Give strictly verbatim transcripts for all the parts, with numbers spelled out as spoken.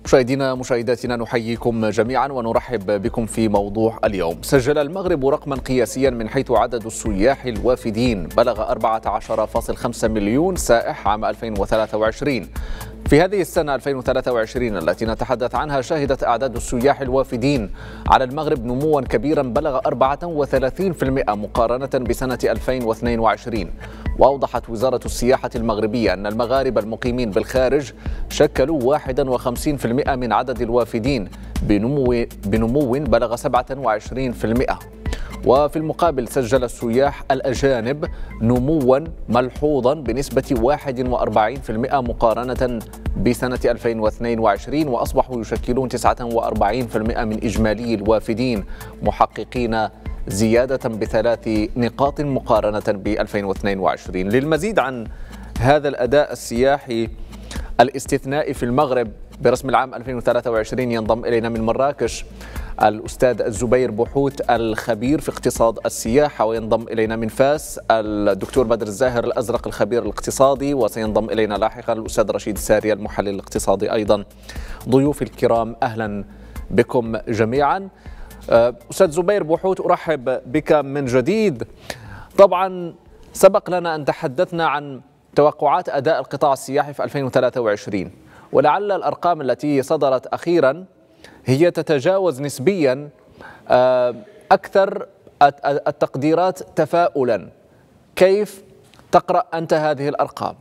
مشاهدينا مشاهداتنا نحييكم جميعا ونرحب بكم في موضوع اليوم. سجل المغرب رقما قياسيا من حيث عدد السياح الوافدين بلغ أربعة عشر فاصلة خمسة مليون سائح عام ألفين وثلاثة وعشرين. في هذه السنة ألفين وثلاثة وعشرين التي نتحدث عنها شهدت أعداد السياح الوافدين على المغرب نموا كبيرا بلغ أربعة وثلاثين بالمئة مقارنة بسنة ألفين واثنين وعشرين. وأوضحت وزارة السياحة المغربية أن المغاربة المقيمين بالخارج شكلوا واحد وخمسين بالمئة من عدد الوافدين بنمو, بنمو بلغ سبعة وعشرين بالمئة. وفي المقابل سجل السياح الأجانب نموا ملحوظا بنسبة واحد وأربعين بالمئة مقارنة بسنة ألفين واثنين وعشرين، وأصبحوا يشكلون تسعة وأربعين بالمئة من إجمالي الوافدين، محققين زيادة بثلاث نقاط مقارنة ب ألفين واثنين وعشرين. للمزيد عن هذا الأداء السياحي الاستثنائي في المغرب برسم العام ألفين وثلاثة وعشرين ينضم إلينا من مراكش الأستاذ الزبير بوحوت الخبير في اقتصاد السياحة، وينضم إلينا من فاس الدكتور بدر الزاهر الأزرق الخبير الاقتصادي، وسينضم إلينا لاحقا الأستاذ رشيد ساري المحلل الاقتصادي أيضا. ضيوفي الكرام أهلا بكم جميعا. أستاذ زبير بوحوت أرحب بك من جديد. طبعا سبق لنا أن تحدثنا عن توقعات أداء القطاع السياحي في ألفين وثلاثة وعشرين، ولعل الأرقام التي صدرت أخيرا هي تتجاوز نسبيا أكثر التقديرات تفاؤلا. كيف تقرأ أنت هذه الأرقام؟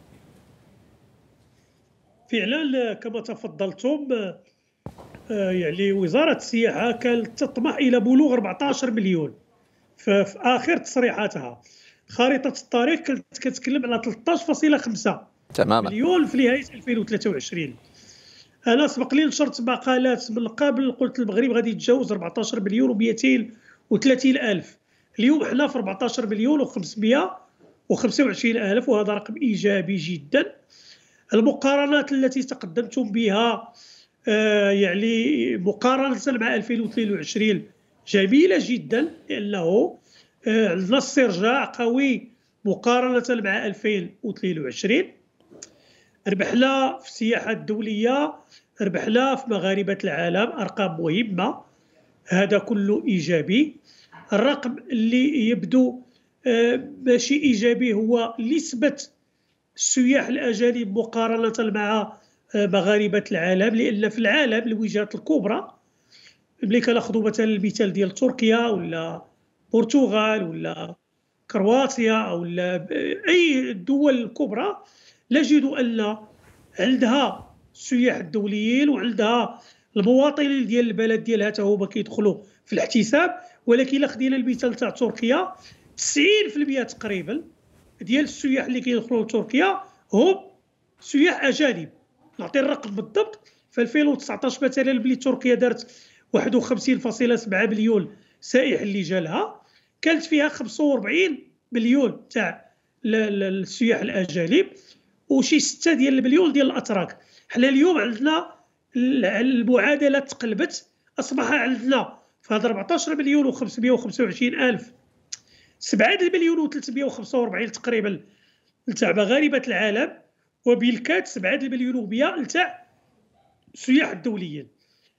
فعلا كما تفضلتم، يعني وزارة السياحة كانت تطمح إلى بلوغ أربعة عشر مليون في آخر تصريحاتها. خارطة الطريق كانت كتتكلم على ثلاثة عشر فاصلة خمسة تماما مليون في نهاية ألفين وثلاثة وعشرين. أنا سبق لي نشرت مقالات من قبل، قلت المغرب غادي يتجاوز أربعة عشر مليون ومئتين وثلاثين ألف. اليوم حنا في أربعة عشر مليون وخمسمئة وخمسة وعشرين ألف، وهذا رقم إيجابي جدا. المقارنات التي تقدمتم بها آه يعني مقارنة مع ألفين واثنين وعشرين جميلة جدا، لأنه آه عندنا استرجاع قوي مقارنة مع ألفين واثنين وعشرين. ربحنا في السياحة الدولية، ربحنا في مغاربة العالم، أرقام مهمة، هذا كله إيجابي. الرقم اللي يبدو ماشي إيجابي هو نسبة السياح الأجانب مقارنة مع مغاربة العالم، لأن في العالم الوجهات الكبرى، ملي كناخذوا مثلا المثال ديال تركيا ولا البرتغال ولا كرواتيا ولا أي دول الكبرى، نجد أن عندها السياح الدوليين وعندها المواطنين ديال البلد ديالها حتى هما كيدخلوا في الاحتساب. ولكن الا خدينا المثال تاع تركيا، تسعين بالمئة تقريبا ديال السياح اللي كيدخلوا لتركيا هم سياح اجانب. نعطي الرقم بالضبط، في ألفين وتسعطاش مثلا بلي تركيا دارت واحد وخمسين فاصلة سبعة مليون سائح اللي جا لها، كانت فيها خمسة وأربعين مليون تاع السياح الاجانب وشي ستة ديال المليون ديال الاتراك. حنا اليوم عندنا المعادله تقلبت، اصبح عندنا في هذا أربعة عشر مليون وخمسمئة وخمسة وعشرين ألف سبعة مليون وثلاثمئة وخمسة وأربعين تقريبا نتاع مغاربه العالم، وبالكاد سبعة مليون ومئة نتاع السياح الدوليين.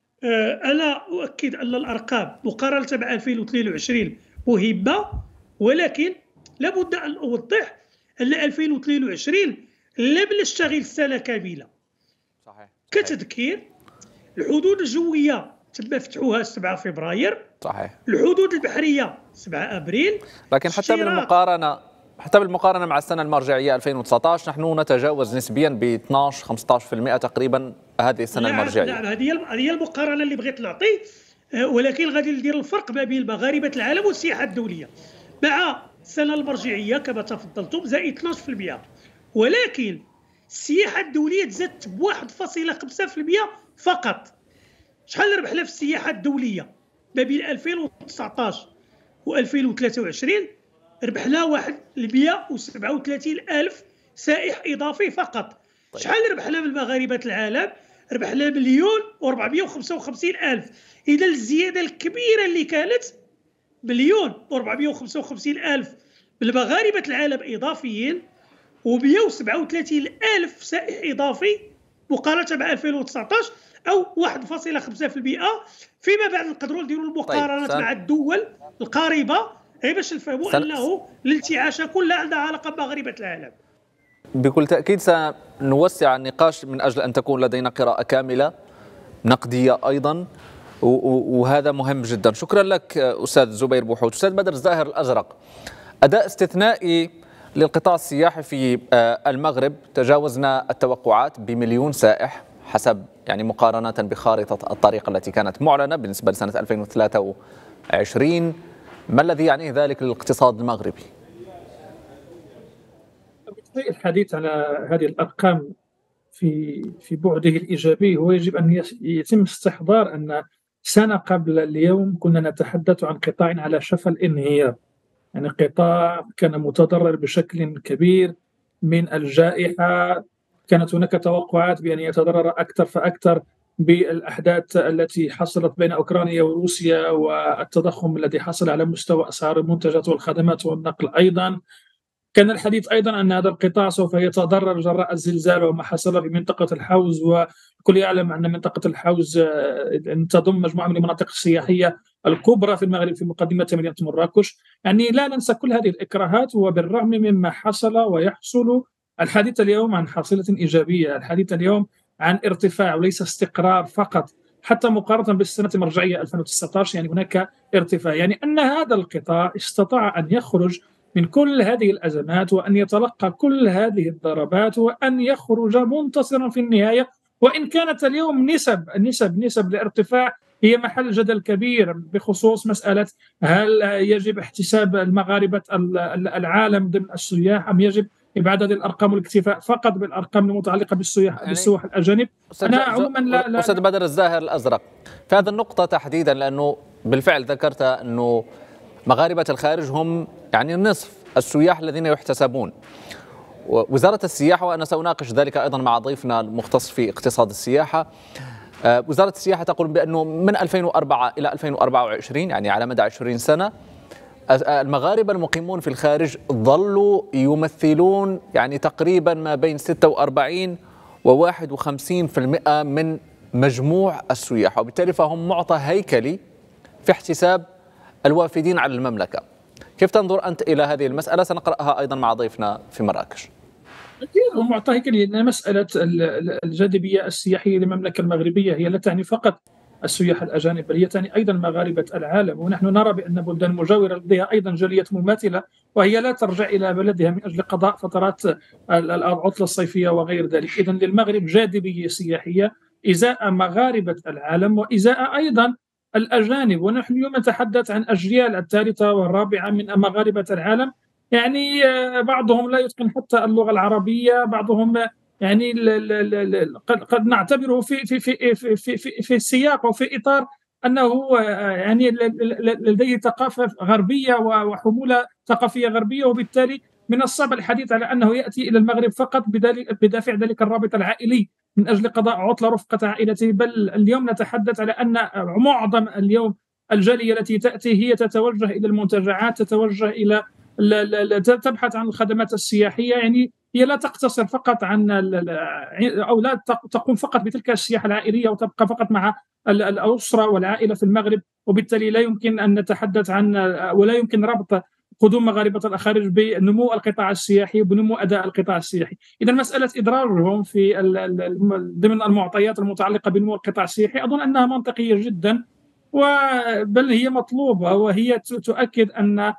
انا اؤكد ان الارقام مقارنه مع ألفين واثنين وعشرين مهمه، ولكن لابد ان اوضح ان ألفين واثنين وعشرين لم نشتغل سنه كامله. صحيح. كتذكير، الحدود الجويه تم فتحها سبعة فبراير، صحيح. الحدود البحريه سبعة ابريل، لكن حتى بالمقارنه حتى بالمقارنه مع السنه المرجعيه ألفين وتسعطاش نحن نتجاوز نسبيا ب اثناش خمسة عشر بالمئة تقريبا هذه السنه نعم المرجعيه. نعم، هذه هي المقارنه اللي بغيت نعطي، ولكن غادي ندير الفرق ما بين مغاربه العالم والسياحه الدوليه. مع السنه المرجعيه كما تفضلتم زائد اثناش بالمئة، ولكن السياحه الدوليه تزادت ب واحد فاصلة خمسة بالمئة فقط. شحال ربحنا في السياحه الدوليه ما بين ألفين وتسعطاش و ألفين وثلاثة وعشرين؟ ربحنا واحد مئة وسبعة وثلاثين ألف سائح اضافي فقط. طيب. شحال ربحنا من مغاربه العالم؟ ربحنا مليون وأربعمئة وخمسة وخمسين ألف. اذا الزياده الكبيره اللي كانت مليون وأربعمئة وخمسة وخمسين ألف من مغاربه العالم اضافيين، و137 ألف سائح اضافي مقارنه مع ألفين وتسعطاش او واحد فاصلة خمسة بالمئة. فيما بعد نقدروا نديروا المقارنات طيب مع الدول القريبه غير باش نفهموا سن... انه الانتعاشه كلها عندها علاقه بمغاربه العالم. بكل تأكيد سنوسع النقاش من أجل أن تكون لدينا قراءة كاملة نقدية أيضا، وهذا مهم جدا. شكرا لك أستاذ زبير بوحوت. أستاذ بدر الزاهر الأزرق، أداء استثنائي للقطاع السياحي في المغرب، تجاوزنا التوقعات بمليون سائح حسب يعني مقارنة بخارطة الطريق التي كانت معلنة بالنسبة لسنة ألفين وثلاثة وعشرين. ما الذي يعنيه ذلك للاقتصاد المغربي؟ الحديث على هذه الأرقام في في بعده الإيجابي هو يجب أن يتم استحضار أن سنة قبل اليوم كنا نتحدث عن قطاع على شفا الانهيار، يعني قطاع كان متضرر بشكل كبير من الجائحة. كانت هناك توقعات بأن يتضرر أكثر فأكثر بالأحداث التي حصلت بين أوكرانيا وروسيا والتضخم الذي حصل على مستوى أسعار المنتجات والخدمات والنقل. أيضا كان الحديث أيضا أن هذا القطاع سوف يتضرر جراء الزلزال وما حصل في منطقة الحوز، والكل يعلم أن منطقة الحوز تضم مجموعة من المناطق السياحية الكبرى في المغرب في مقدمة مدينة مراكش. يعني لا ننسى كل هذه الإكراهات، وبالرغم مما حصل ويحصل الحديث اليوم عن حاصلة إيجابية، الحديث اليوم عن ارتفاع وليس استقرار فقط، حتى مقارنة بالسنة المرجعية ألفين وتسعطاش يعني هناك ارتفاع، يعني أن هذا القطاع استطاع أن يخرج من كل هذه الأزمات وأن يتلقى كل هذه الضربات وأن يخرج منتصرا في النهاية. وإن كانت اليوم نسب نسب نسب الارتفاع هي محل جدل كبير بخصوص مسألة هل يجب احتساب المغاربة العالم ضمن السياح أم يجب إبعاد هذه الأرقام والاكتفاء فقط بالأرقام المتعلقة بالسياح يعني بالسواح الأجانب. أنا عموما لا لا أستاذ بدر الزاهر الأزرق، في هذه النقطة تحديدا، لأنه بالفعل ذكرت أنه مغاربة الخارج هم يعني نصف السياح الذين يحتسبون. وزارة السياحة، وأنا سأناقش ذلك أيضا مع ضيفنا المختص في اقتصاد السياحة، وزارة السياحة تقول بأنه من ألفين وأربعة إلى ألفين وأربعة وعشرين يعني على مدى عشرين سنة المغاربة المقيمون في الخارج ظلوا يمثلون يعني تقريبا ما بين ستة وأربعين وواحد وخمسين بالمئة من مجموع السياح، وبالتالي فهم معطى هيكلي في احتساب الوافدين على المملكة. كيف تنظر أنت إلى هذه المسألة؟ سنقرأها أيضا مع ضيفنا في مراكش. معطى هيكلي لأن مسألة الجاذبية السياحية للمملكة المغربية هي لا تعني فقط السياح الأجانب، بل هي تعني أيضا مغاربة العالم، ونحن نرى بأن بلدان مجاورة لديها أيضا جاليات مماثلة وهي لا ترجع إلى بلدها من أجل قضاء فترات العطلة الصيفية وغير ذلك. إذن للمغرب جاذبية سياحية إزاء مغاربة العالم وإزاء أيضا الأجانب، ونحن اليوم نتحدث عن أجيال الثالثة والرابعة من مغاربة العالم، يعني بعضهم لا يتقن حتى اللغة العربية، بعضهم يعني قد نعتبره في في في في في, في, في السياق وفي إطار أنه يعني لديه ثقافة غربية وحمولة ثقافية غربية، وبالتالي من الصعب الحديث على أنه يأتي إلى المغرب فقط بدافع ذلك الرابط العائلي من أجل قضاء عطلة رفقة عائلته. بل اليوم نتحدث على أن معظم اليوم الجالية التي تأتي هي تتوجه إلى المنتجعات، تتوجه إلى لا لا لا تبحث عن الخدمات السياحية، يعني هي لا تقتصر فقط عن أو لا تقوم فقط بتلك السياحة العائلية وتبقى فقط مع الأسرة والعائلة في المغرب، وبالتالي لا يمكن أن نتحدث عن ولا يمكن ربط قدوم مغاربة الخارج بنمو القطاع السياحي وبنمو أداء القطاع السياحي. إذا مسألة إدراجهم في ضمن المعطيات المتعلقة بنمو القطاع السياحي أظن أنها منطقية جدا، بل هي مطلوبة، وهي تؤكد أن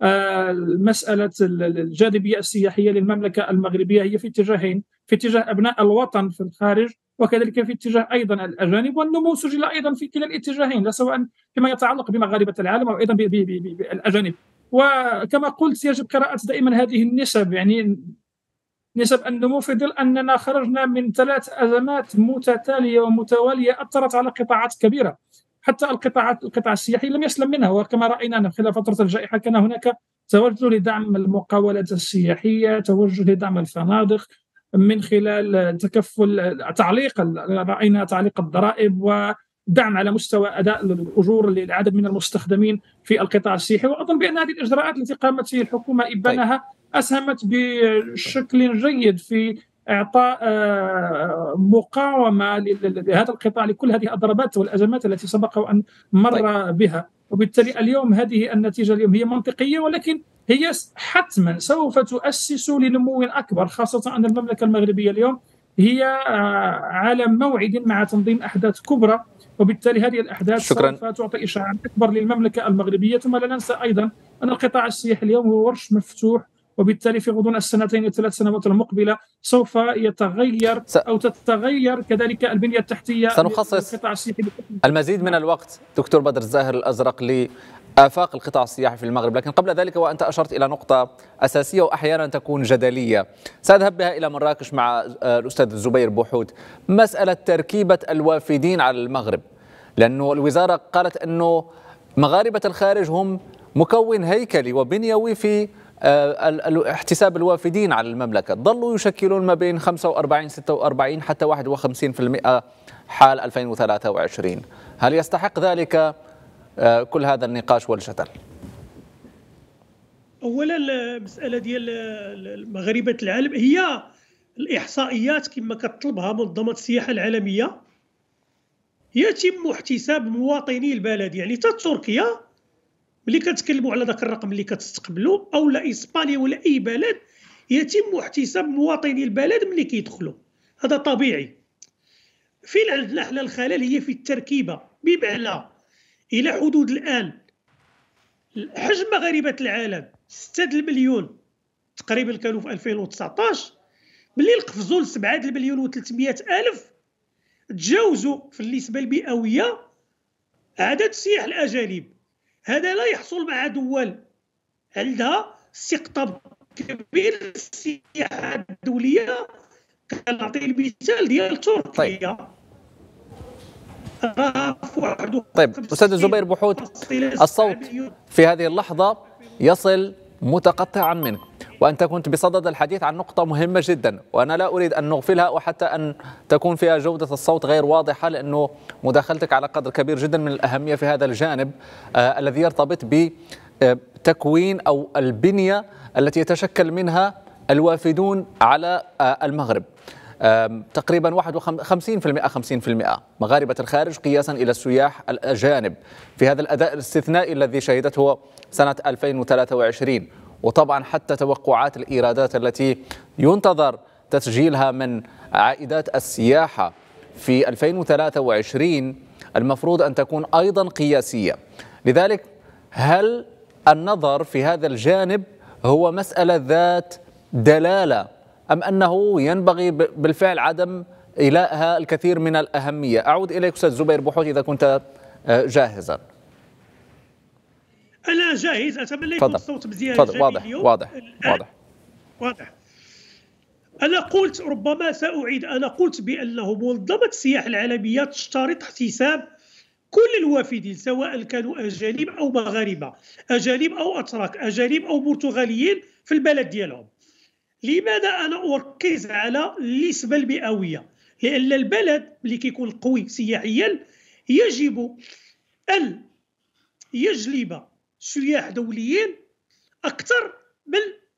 مسألة الجاذبية السياحية للمملكة المغربية هي في اتجاهين، في اتجاه أبناء الوطن في الخارج وكذلك في اتجاه أيضا الأجانب، والنمو سجل أيضا في كلا الاتجاهين، لا سواء فيما يتعلق بمغاربة العالم أو أيضا بالأجانب. وكما قلت يجب قراءة دائما هذه النسب، يعني نسب النمو في ظل أننا خرجنا من ثلاث أزمات متتالية ومتوالية أثرت على قطاعات كبيرة، حتى القطاعات القطاع السياحي لم يسلم منها، وكما رأينا خلال فترة الجائحة كان هناك توجه لدعم المقاولات السياحية، توجه لدعم الفنادق من خلال تكفل تعليق رأينا تعليق الضرائب ودعم على مستوى أداء الأجور للعدد من المستخدمين في القطاع السياحي. وأظن بأن هذه الإجراءات التي قامت فيها الحكومة إبانها أسهمت بشكل جيد في إعطاء مقاومة لهذا القطاع لكل هذه الضربات والأزمات التي سبق وأن مر بها. وبالتالي اليوم هذه النتيجة اليوم هي منطقية، ولكن هي حتما سوف تؤسس لنمو أكبر، خاصة أن المملكة المغربية اليوم هي على موعد مع تنظيم أحداث كبرى، وبالتالي هذه الأحداث شكرا. سوف تعطي إشعاع أكبر للمملكة المغربية. ثم لا ننسى أيضا أن القطاع السياحي اليوم هو ورش مفتوح، وبالتالي في غضون السنتين الثلاث سنوات المقبلة سوف يتغير س... أو تتغير كذلك البنية التحتية. سنخصص المزيد من الوقت دكتور بدر الزاهر الأزرق لآفاق القطاع السياحي في المغرب، لكن قبل ذلك وأنت أشرت إلى نقطة أساسية وأحيانا تكون جدلية سأذهب بها إلى مراكش مع الأستاذ زبير بوحود، مسألة تركيبة الوافدين على المغرب، لأنه الوزارة قالت أنه مغاربة الخارج هم مكون هيكلي وبنيوي في احتساب الوافدين على المملكة، ظلوا يشكلون ما بين خمسة وأربعين ستة وأربعين حتى واحد وخمسين بالمئة حال ألفين وثلاثة وعشرين. هل يستحق ذلك كل هذا النقاش والجدل؟ أولا المسألة ديال مغاربة العالم هي الإحصائيات كما كتطلبها منظمة السياحة العالمية، يتم احتساب مواطني البلد، يعني حتى تركيا ملي كتكلموا على ذاك الرقم اللي كتستقبلوا، او لا اسبانيا ولا اي بلد يتم احتساب مواطني البلد ملي كيدخلوا، هذا طبيعي. فين عندنا حنا الخلل هي في التركيبه، بمعنى الى حدود الان حجم مغاربه العالم ستة المليون تقريبا كانوا في ألفين وتسعطاش، ملي قفزوا ل سبعة المليون وثلاثمئة الف تجاوزوا في النسبه المئويه عدد السياح الاجانب. هذا لا يحصل مع دول عندها استقطاب كبير للسياحة الدولية، كنعطي المثال ديال تركيا. طيب, طيب. أستاذ زبير بوحود، الصوت في هذه اللحظة يصل متقطعا منك، وأنت كنت بصدد الحديث عن نقطة مهمة جدا وأنا لا أريد أن نغفلها وحتى أن تكون فيها جودة الصوت غير واضحة، لأنه مداخلتك على قدر كبير جدا من الأهمية في هذا الجانب آه الذي يرتبط بتكوين أو البنية التي يتشكل منها الوافدون على آه المغرب. آه تقريبا واحد وخمسين بالمئة خمسين بالمئة مغاربة الخارج قياسا إلى السياح الأجانب في هذا الأداء الاستثنائي الذي شهدته سنة ألفين وثلاثة وعشرين، وطبعا حتى توقعات الإيرادات التي ينتظر تسجيلها من عائدات السياحة في ألفين وثلاثة وعشرين المفروض أن تكون أيضا قياسية. لذلك هل النظر في هذا الجانب هو مسألة ذات دلالة أم أنه ينبغي بالفعل عدم إيلائها الكثير من الأهمية؟ أعود إليك أستاذ زبير بوحود إذا كنت جاهزا. أنا جاهز، أتمنى يكون الصوت مزيان. تفضل. واضح واضح واضح واضح. أنا قلت، ربما سأعيد، أنا قلت بأنه منظمة السياحة العالمية تشترط احتساب كل الوافدين سواء كانوا أجانب أو مغاربة، أجانب أو أتراك، أجانب أو برتغاليين في البلد ديالهم. لماذا أنا أركز على النسبة المئوية؟ لأن البلد اللي كيكون قوي سياحيا يجب أن يجلب سياح دوليين أكثر من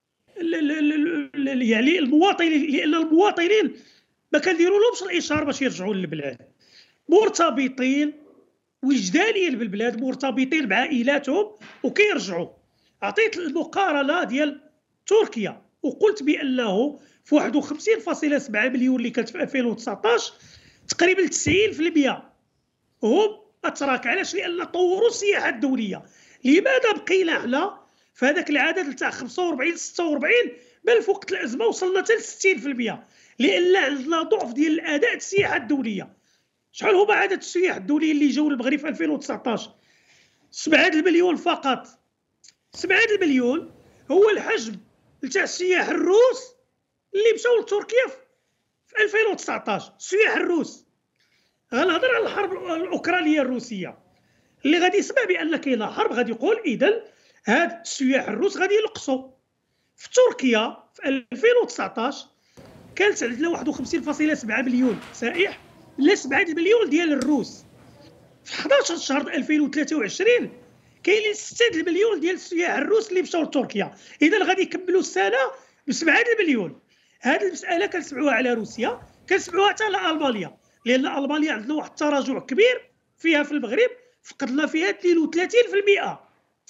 يعني المواطنين، لأن المواطنين ما كنديروا لهمش الإشهار باش يرجعوا للبلاد، مرتبطين وجدانيا بالبلاد، مرتبطين بعائلاتهم وكيرجعوا. عطيت المقارنة ديال تركيا وقلت بأنه في واحد وخمسين فاصلة سبعة مليون اللي كانت في ألفين وتسعطاش تقريبا تسعين بالمئة هم أتراك. علاش؟ لأن طوروا السياحة الدولية. لماذا بقينا حنا في هذاك العدد تاع خمسة وأربعين ستة وأربعين بل في وقت الأزمة وصلنا حتى ل ستين بالمئة؟ لأن عندنا ضعف ديال الأداء السياحة الدولية. شحال هما عدد السياح الدوليين اللي جاوا للمغرب في ألفين وتسعطاش؟ سبعة المليون فقط. سبعة المليون هو الحجم تاع السياح الروس اللي مشاو لتركيا في ألفين وتسعطاش. السياح الروس، غنهضر على الحرب الأوكرانية الروسية اللي غادي يسمع بأن كاينه حرب غادي يقول إذن هاد السياح الروس غادي ينقصوا. في تركيا في ألفين وتسعطاش كانت عندنا واحد وخمسين فاصلة سبعة مليون سائح، لا سبعة مليون ديال الروس. في حداش شهر ألفين وثلاثة وعشرين كاينين ستة مليون ديال السياح الروس اللي مشاو لتركيا، اذا غادي يكملوا السنه ب سبعة مليون. هذه المساله كنسمعوها على روسيا، كنسمعوها حتى على المانيا، لان المانيا عندنا واحد التراجع كبير فيها في المغرب، فقدنا فيها اثنين وثلاثين بالمئة.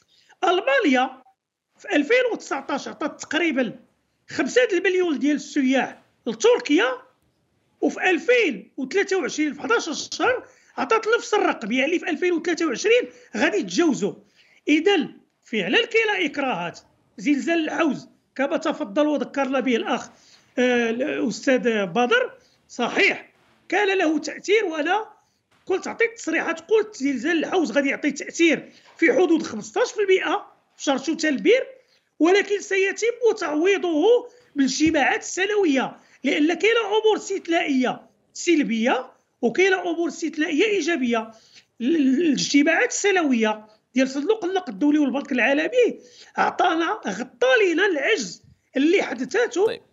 المانيا في ألفين وتسعطاش عطات تقريبا خمسة المليون ديال السياح لتركيا، وفي ألفين وثلاثة وعشرين في أحد عشر شهر عطات نفس الرقم، يعني في ألفين وثلاثة وعشرين غادي يتجاوزوا. اذا فعلا كاينه اكراهات. زلزال الحوز كما تفضل وذكرنا به الاخ آه الاستاذ بدر، صحيح كان له تاثير، وانا كنت عطيت تصريحات قلت زلزال الحوز غادي يعطي تاثير في حدود خمسطاش بالمئة في شهر شتى البير، ولكن سيتم تعويضه بالاجتماعات السنويه، لان كاينه امور استثنائيه سلبيه وكاينه امور استثنائيه ايجابيه. الاجتماعات السنويه ديال صندوق النقد الدولي والبنك العالمي عطانا غطى لنا العجز اللي حدثته طيب.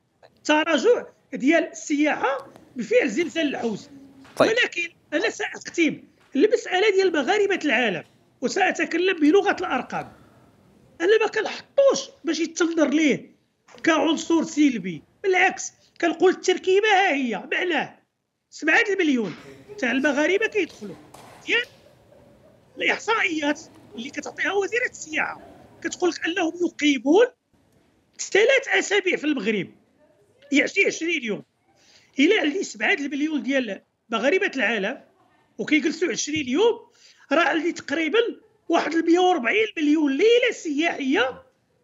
تراجع ديال السياحه بفعل زلزال الحوز. طيب. ولكن انا ساختم المساله ديال مغاربه العالم وساتكلم بلغه الارقام. انا ما كنحطوش باش يتنظر ليه كعنصر سلبي، بالعكس كنقول التركيبه ها هي، معناه سبعة المليون تاع المغاربه كيدخلوا ديال الاحصائيات اللي كتعطيها وزيره السياحه، كتقول لك انهم يقيمون ثلاث اسابيع في المغرب، يعني عشرين يوم. الى عندي سبعة المليون ديال مغاربه العالم وكيجلسوا عشرين يوم، راه عندي تقريبا واحد مئة وأربعين مليون ليله سياحيه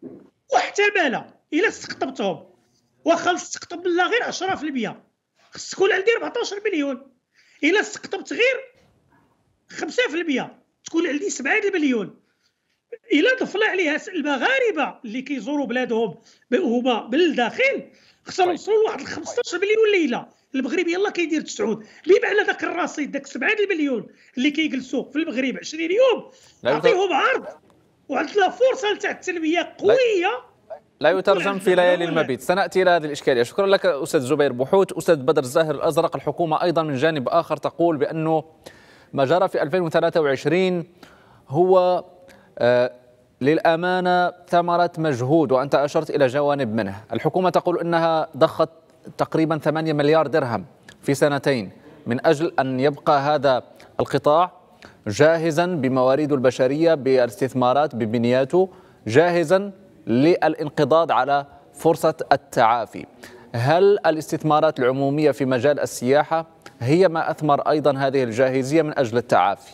محتمله الى استقطبتهم. واخا نستقطب لا غير عشرة بالمئة خص تكون عندي أربعطاش مليون، الى استقطبت غير خمسة بالمئة تكون عندي سبعة مليون. الى ضفنا عليها المغاربه اللي كيزوروا بلادهم هما من الداخل، خصنا نوصلوا لواحد خمسطاش مليون ليله. المغرب يلاه كيدير تسعود، بمعنى ذاك الرصيد داك سبعة مليون اللي كيجلسوا في المغرب عشرين يوم نعطيهم عرض وعندنا فرصه تاع التنميه قويه لا يترجم في ليالي المبيت. سنأتي إلى هذه الإشكالية. شكرا لك أستاذ زبير بوحوت. أستاذ بدر الزاهر الأزرق، الحكومة أيضا من جانب آخر تقول بأنه ما جرى في ألفين وثلاثة وعشرين هو آه للأمانة ثمرة مجهود، وأنت أشرت إلى جوانب منه. الحكومة تقول أنها ضخت تقريبا ثمانية مليار درهم في سنتين من أجل أن يبقى هذا القطاع جاهزا بموارده البشرية، بالاستثمارات، ببنياته، جاهزا للانقضاض على فرصة التعافي. هل الاستثمارات العمومية في مجال السياحة هي ما أثمر أيضا هذه الجاهزية من أجل التعافي؟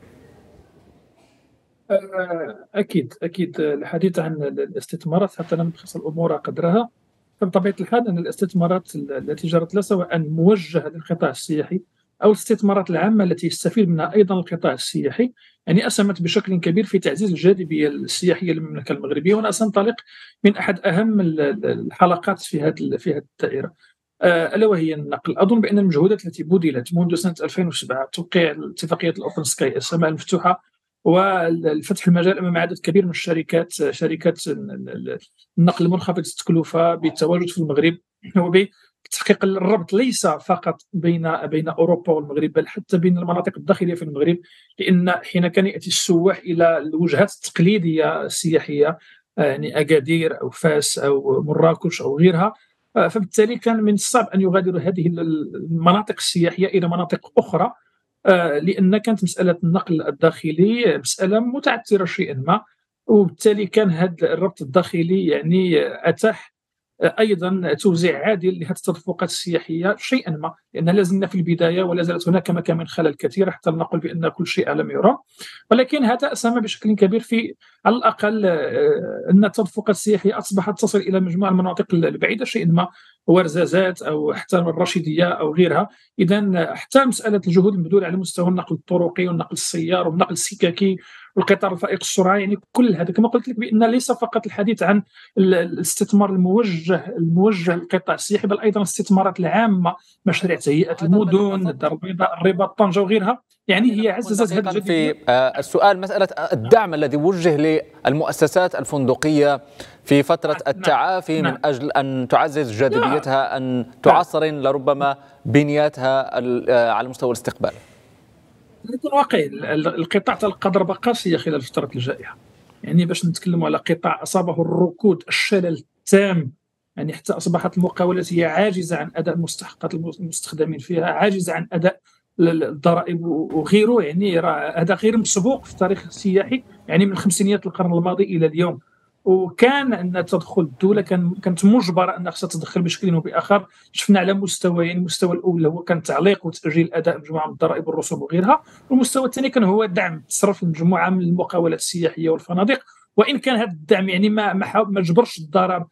أكيد أكيد الحديث عن الاستثمارات حتى نبخس الأمور قدرها، فبطبيعة الحال أن الاستثمارات التي جرت لا سواء موجهة للقطاع السياحي أو الاستثمارات العامة التي يستفيد منها أيضا القطاع السياحي، يعني أسهمت بشكل كبير في تعزيز الجاذبية السياحية للمملكة المغربية. وأنا سأنطلق من أحد أهم الحلقات في هذه في هذه الدائرة، ألا وهي النقل. أظن بأن المجهودات التي بذلت منذ سنة ألفين وسبعة، توقيع اتفاقية الأوبن سكاي، السماء المفتوحة، والفتح المجال امام عدد كبير من الشركات، شركات النقل المنخفض التكلفه بالتواجد في المغرب، وبتحقيق الربط ليس فقط بين بين اوروبا والمغرب بل حتى بين المناطق الداخليه في المغرب، لان حين كان ياتي السواح الى الوجهات التقليديه السياحيه يعني اكادير او فاس او مراكش او غيرها، فبالتالي كان من الصعب ان يغادروا هذه المناطق السياحيه الى مناطق اخرى، لأن كانت مسألة النقل الداخلي مسألة متعثرة شيئا ما، وبالتالي كان هذا الربط الداخلي يعني أتاح أيضا توزيع عادل لهذه التدفقات السياحية شيئا ما، لأن لازلنا في البداية ولا زالت هناك مكان من خلل كثير حتى نقول بأن كل شيء لم يرى، ولكن هذا أسهم بشكل كبير في على الأقل أن التدفقات السياحية أصبحت تصل إلى مجموعة المناطق البعيدة شيئا ما، ورزازات أو حتى الرشيدية أو غيرها. إذا حتى مسألة الجهود المبذولة على مستوى النقل الطرقي والنقل السيار والنقل السككي والقطار الفائق السرعه، يعني كل هذا كما قلت لك بان ليس فقط الحديث عن الاستثمار الموجه الموجه للقطاع السياحي بل ايضا الاستثمارات العامه، مشاريع تهيئه المدن، الدار البيضاء، الرباط، طنجه وغيرها، يعني هي عززت هذا الجديد. في السؤال مساله الدعم الذي وجه للمؤسسات الفندقيه في فتره التعافي من اجل ان تعزز جاذبيتها، ان تعصر لربما بنياتها على مستوى الاستقبال. نكون واقعي، القطاع تلقى ضربة قاسية خلال فترة الجائحة، يعني باش نتكلموا على قطاع أصابه الركود، الشلل التام يعني حتى أصبحت المقاولات هي عاجزة عن أداء المستحقات المستخدمين فيها، عاجزة عن أداء الضرائب وغيره. يعني هذا غير مسبوق في التاريخ السياحي، يعني من خمسينيات القرن الماضي إلى اليوم. وكان ان تدخل الدوله كان كانت مجبره انها خصها تدخل بشكل او باخر. شفنا على مستويين، المستوى الاول هو كان تعليق وتاجيل اداء مجموعه من الضرائب والرسوم وغيرها، والمستوى الثاني كان هو دعم تصرف المجموعه من المقاولات السياحيه والفنادق. وان كان هذا الدعم يعني ما ما جبرش الضرر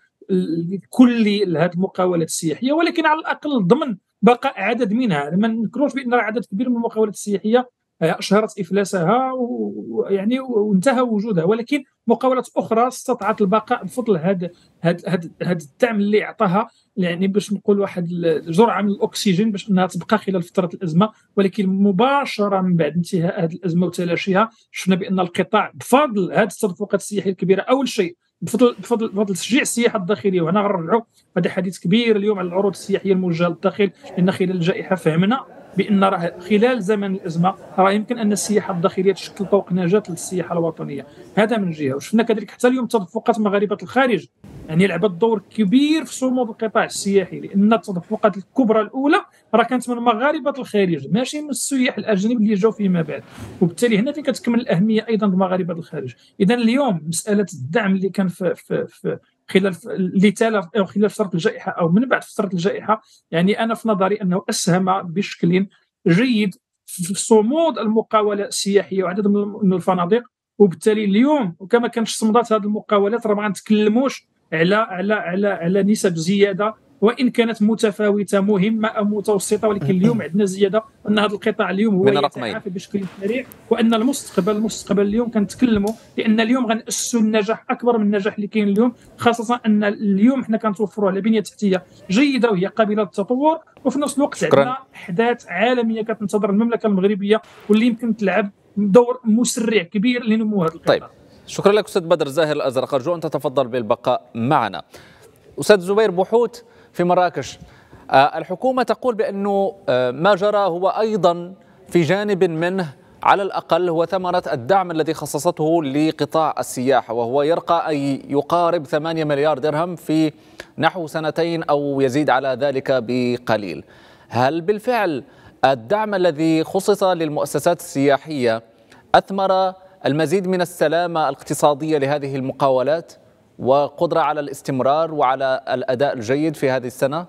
الكلي لهذه المقاولات السياحيه، ولكن على الاقل ضمن بقاء عدد منها. ما نذكروش بان عدد كبير من المقاولات السياحيه اشهرت افلاسها ويعني وانتهى وجودها، ولكن مقاولات اخرى استطاعت البقاء بفضل هذا هذا هذا الدعم اللي اعطاها، يعني باش نقول واحد الجرعه من الاكسجين باش انها تبقى خلال فتره الازمه. ولكن مباشره من بعد انتهاء هذه الازمه وتلاشيها شفنا بان القطاع بفضل هذه التدفقات السياحيه الكبيره اول شيء بفضل بفضل بفضل تشجيع السياحه الداخليه. وهنا غنرجعوا هذا حديث كبير اليوم على العروض السياحيه الموجهه للداخل، لان خلال الجائحه فهمنا بان راه خلال زمن الازمه راه يمكن ان السياحه الداخليه تشكل طوق نجاه للسياحه الوطنيه. هذا من جهه. وشفنا كذلك حتى اليوم تدفقات مغاربه الخارج يعني لعبت دور كبير في صمود القطاع السياحي، لان التدفقات الكبرى الاولى راه كانت من مغاربه الخارج ماشي من السياح الاجانب اللي جاوا فيما بعد، وبالتالي هنا فين كتكمل الاهميه ايضا بمغاربه الخارج. اذا اليوم مساله الدعم اللي كان في, في, في خلال اللي تلا او خلال فتره الجائحه او من بعد فتره الجائحه، يعني انا في نظري انه اسهم بشكل جيد في صمود المقاوله السياحيه وعدد من الفنادق. وبالتالي اليوم وكما كانش صمدات هذه المقاولات راه ما غنتكلموش على على على على نسب زياده، وان كانت متفاوته مهمه او متوسطه، ولكن اليوم عندنا زياده ان هذا القطاع اليوم هو يتعافى بشكل سريع، وان المستقبل المستقبل اليوم كنتكلموا لان اليوم غنأسسوا النجاح اكبر من النجاح اللي كاين اليوم، خاصه ان اليوم حنا كنتوفروا على بنيه تحتيه جيده وهي قابله للتطور، وفي نفس الوقت عندنا احداث عالميه كتنتظر المملكه المغربيه واللي يمكن تلعب دور مسرع كبير لنمو هذا القطاع. طيب شكرا لك استاذ بدر زاهر الازرق، ارجو ان تتفضل بالبقاء معنا. استاذ زبير بوحوت في مراكش، الحكومه تقول بانه ما جرى هو ايضا في جانب منه على الاقل هو ثمره الدعم الذي خصصته لقطاع السياحه، وهو يرقى اي يقارب ثمانية مليار درهم في نحو سنتين او يزيد على ذلك بقليل. هل بالفعل الدعم الذي خصص للمؤسسات السياحيه اثمر المزيد من السلامه الاقتصاديه لهذه المقاولات وقدرة على الاستمرار وعلى الأداء الجيد في هذه السنة؟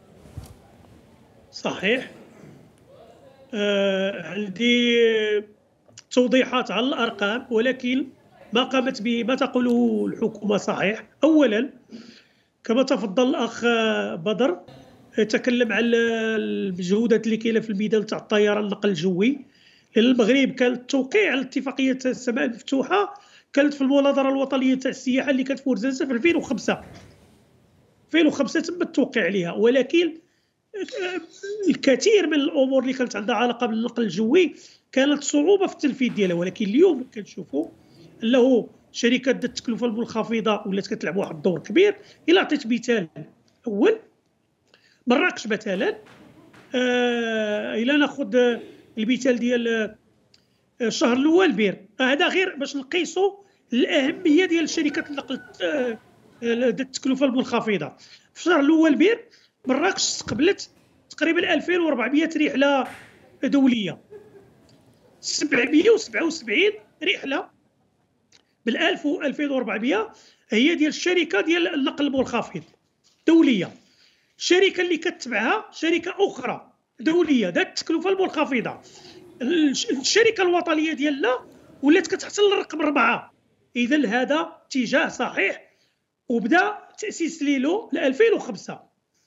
صحيح. آه عندي توضيحات على الأرقام، ولكن ما قامت به ما تقوله الحكومة صحيح. أولا كما تفضل الأخ بدر تكلم على المجهودات اللي كاينه في الميدان تاع الطيران النقل الجوي، لأن المغرب كان التوقيع على اتفاقية السماء المفتوحة كانت في المناظره الوطنيه تاع السياحه اللي كانت في ورزازه في ألفين وخمسة ألفين وخمسة تم التوقيع عليها، ولكن الكثير من الامور اللي كانت عندها علاقه بالنقل الجوي كانت صعوبه في التنفيذ ديالها. ولكن اليوم كنشوفوا انه شركات ذات التكلفه المنخفضه ولات كتلعب واحد الدور كبير. الا عطيت مثال اول مراكش مثلا، آه الا ناخذ المثال ديال الشهر الاول بير، هذا غير باش نقيسوا الاهميه ديال شركات النقل ذات التكلفه المنخفضه. في الشهر الاول بير مراكش استقبلت تقريبا ألفين وأربعمائة رحله دوليه، سبعمائة وسبعة وسبعين رحله بالألف وألفين وأربعمائة هي ديال الشركه ديال النقل المنخفض دوليه. الشركه اللي كتبعها شركه اخرى دوليه ذات التكلفه المنخفضه، الشركه الوطنيه ديالنا ولات كتحصل الرقم أربعة. اذا هذا اتجاه صحيح وبدا تاسيس ليلو ل ألفين وخمسة.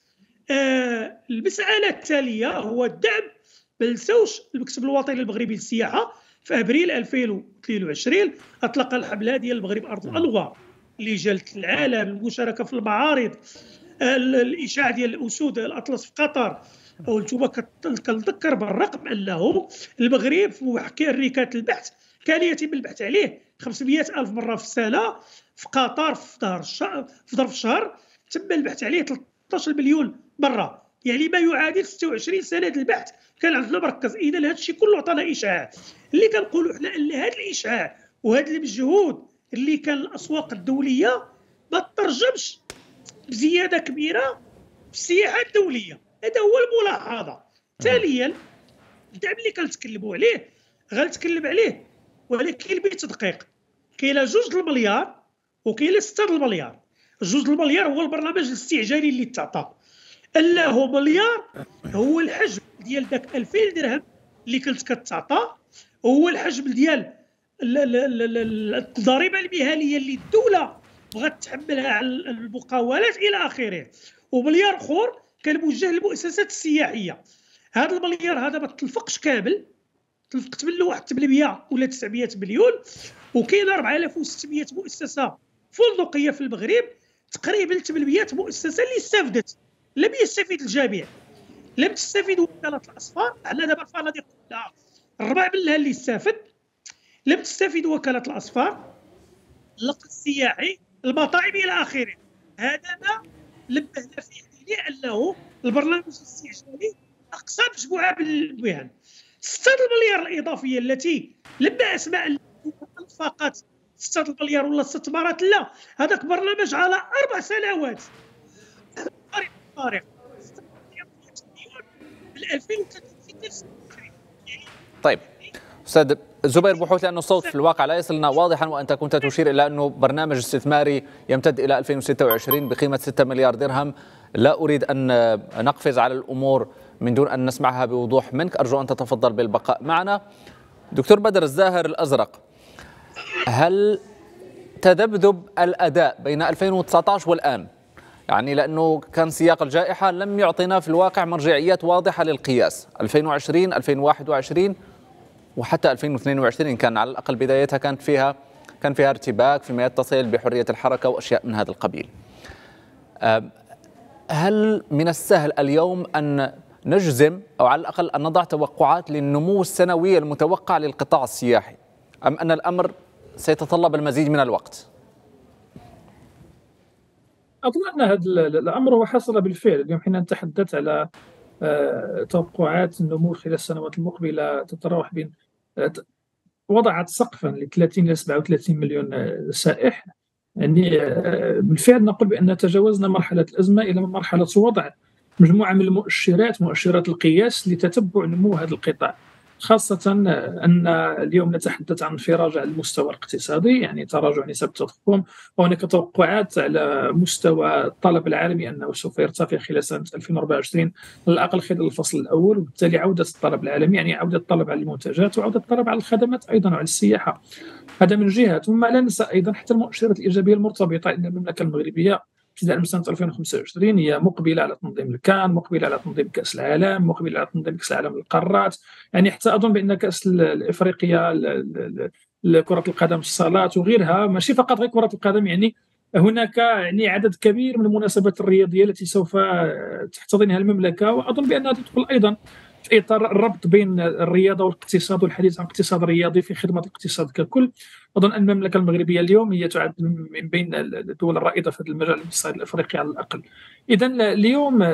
آه المساله التاليه هو الدعم. ما ننساوش المكتب الوطني المغربي للسياحه في ابريل ألفين واثنين وعشرين اطلق الحمله ديال المغرب ارض الانوار اللي جالت العالم، المشاركه في المعارض، آه الاشاعه ديال الاسود الاطلس في قطر. وانتم كنذكر بالرقم انه المغرب في محكي الركات البحث كان يتم البحث عليه خمسمائة ألف مره في السنه، في قطر في ظهر الشهر في ظرف شهر تم البحث عليه ثلاثة عشر مليون مره، يعني ما يعادل ستة وعشرين سنه البحث كان عندنا مركز. اذا هذا الشيء كله عطانا اشعاع. اللي كنقولوا حنا ان هذا الاشعاع وهذا المجهود اللي كان الاسواق الدوليه ما ترجمش بزياده كبيره في السياحه الدوليه. هذا هو الملاحظه. ثانيا الدعم اللي كنتكلموا عليه غنتكلم عليه ولكن بتدقيق. كاين جوج المليار وكاين ستة المليار. جوج المليار هو البرنامج الاستعجالي اللي تعطى، الا مليار هو الحجم ديال داك ألفين درهم اللي كنت كتعطى، هو الحجم ديال الضريبه المهنيه اللي الدوله بغات تحملها على المقاولات الى اخره، ومليار اخر كان موجه للمؤسسات السياحيه. هذا المليار هذا ما تلفقش كامل، تلفقت منه واحد ثمانمائة ولا تسعمائة مليون، وكاين أربعة آلاف وستمائة مؤسسه فندقيه في المغرب، تقريبا ثمانمائة مؤسسه اللي استفدت. لم يستفيد الجميع، لم تستفيد وكاله الاصفار. على دابا الفنادق كلها الربع منها اللي استفد، لم تستفيد وكاله الاصفار، اللقط السياحي، المطاعم الى اخره. هذا ما نبهنا فيه لانه البرنامج الاستعجالي اقصى مجموعه بالمهن. ستة المليار الاضافيه التي لما اسماء فقط ستة المليار ولا استثمارات، لا، هذاك برنامج على اربع سنوات. طارق ألفين وثلاثة وعشرين. طيب استاذ زبير بوحوث، لانه الصوت في الواقع لا يصلنا واضحا، وانت كنت تشير الى انه برنامج استثماري يمتد الى ألفين وستة وعشرين بقيمه ستة مليار درهم. لا اريد ان نقفز على الامور من دون ان نسمعها بوضوح منك، ارجو ان تتفضل بالبقاء معنا. دكتور بدر الزاهر الازرق، هل تذبذب الاداء بين ألفين وتسعة عشر والان؟ يعني لأنه كان سياق الجائحة لم يعطينا في الواقع مرجعيات واضحة للقياس. ألفين وعشرين ألفين وواحد وعشرين وحتى ألفين واثنين وعشرين كان على الأقل بدايتها كانت فيها كان فيها ارتباك فيما يتصل بحرية الحركة وأشياء من هذا القبيل. هل من السهل اليوم أن نجزم أو على الأقل أن نضع توقعات للنمو السنوي المتوقع للقطاع السياحي، أم أن الأمر سيتطلب المزيد من الوقت؟ أظن أن هذا الأمر هو حصل بالفعل. اليوم حين نتحدث على توقعات النمو خلال السنوات المقبلة تتراوح بين وضعت سقفا ل ثلاثين إلى سبعة وثلاثين مليون سائح. يعني بالفعل نقول بأن تجاوزنا مرحلة الأزمة إلى مرحلة وضع مجموعة من المؤشرات، مؤشرات القياس لتتبع نمو هذا القطاع، خاصة أن اليوم نتحدث عن انفراج على المستوى الاقتصادي، يعني تراجع نسب التضخم، وهناك توقعات على مستوى الطلب العالمي أنه سوف يرتفع خلال سنة ألفين وأربعة وعشرين على الأقل خلال الفصل الأول، وبالتالي عودة الطلب العالمي يعني عودة الطلب على المنتجات وعودة الطلب على الخدمات أيضا وعلى السياحة. هذا من جهة. ثم لا ننسى أيضا حتى المؤشرات الإيجابية المرتبطة أن المملكة المغربية ابتداء من سنة ألفين وخمسة وعشرين هي مقبلة على تنظيم الكان، مقبلة على تنظيم كأس العالم، مقبلة على تنظيم كأس العالم للقارات. يعني حتى أظن بأن كأس الإفريقيا لكرة القدم الصالات وغيرها، ماشي فقط غير كرة القدم، يعني هناك يعني عدد كبير من المناسبات الرياضية التي سوف تحتضنها المملكة، وأظن بأنها تدخل أيضا في إطار الربط بين الرياضة والاقتصاد والحديث عن الاقتصاد الرياضي في خدمة الاقتصاد ككل. أظن أن المملكة المغربية اليوم هي تعد من بين الدول الرائدة في هذا المجال الاقتصادي الأفريقي على الأقل. إذن اليوم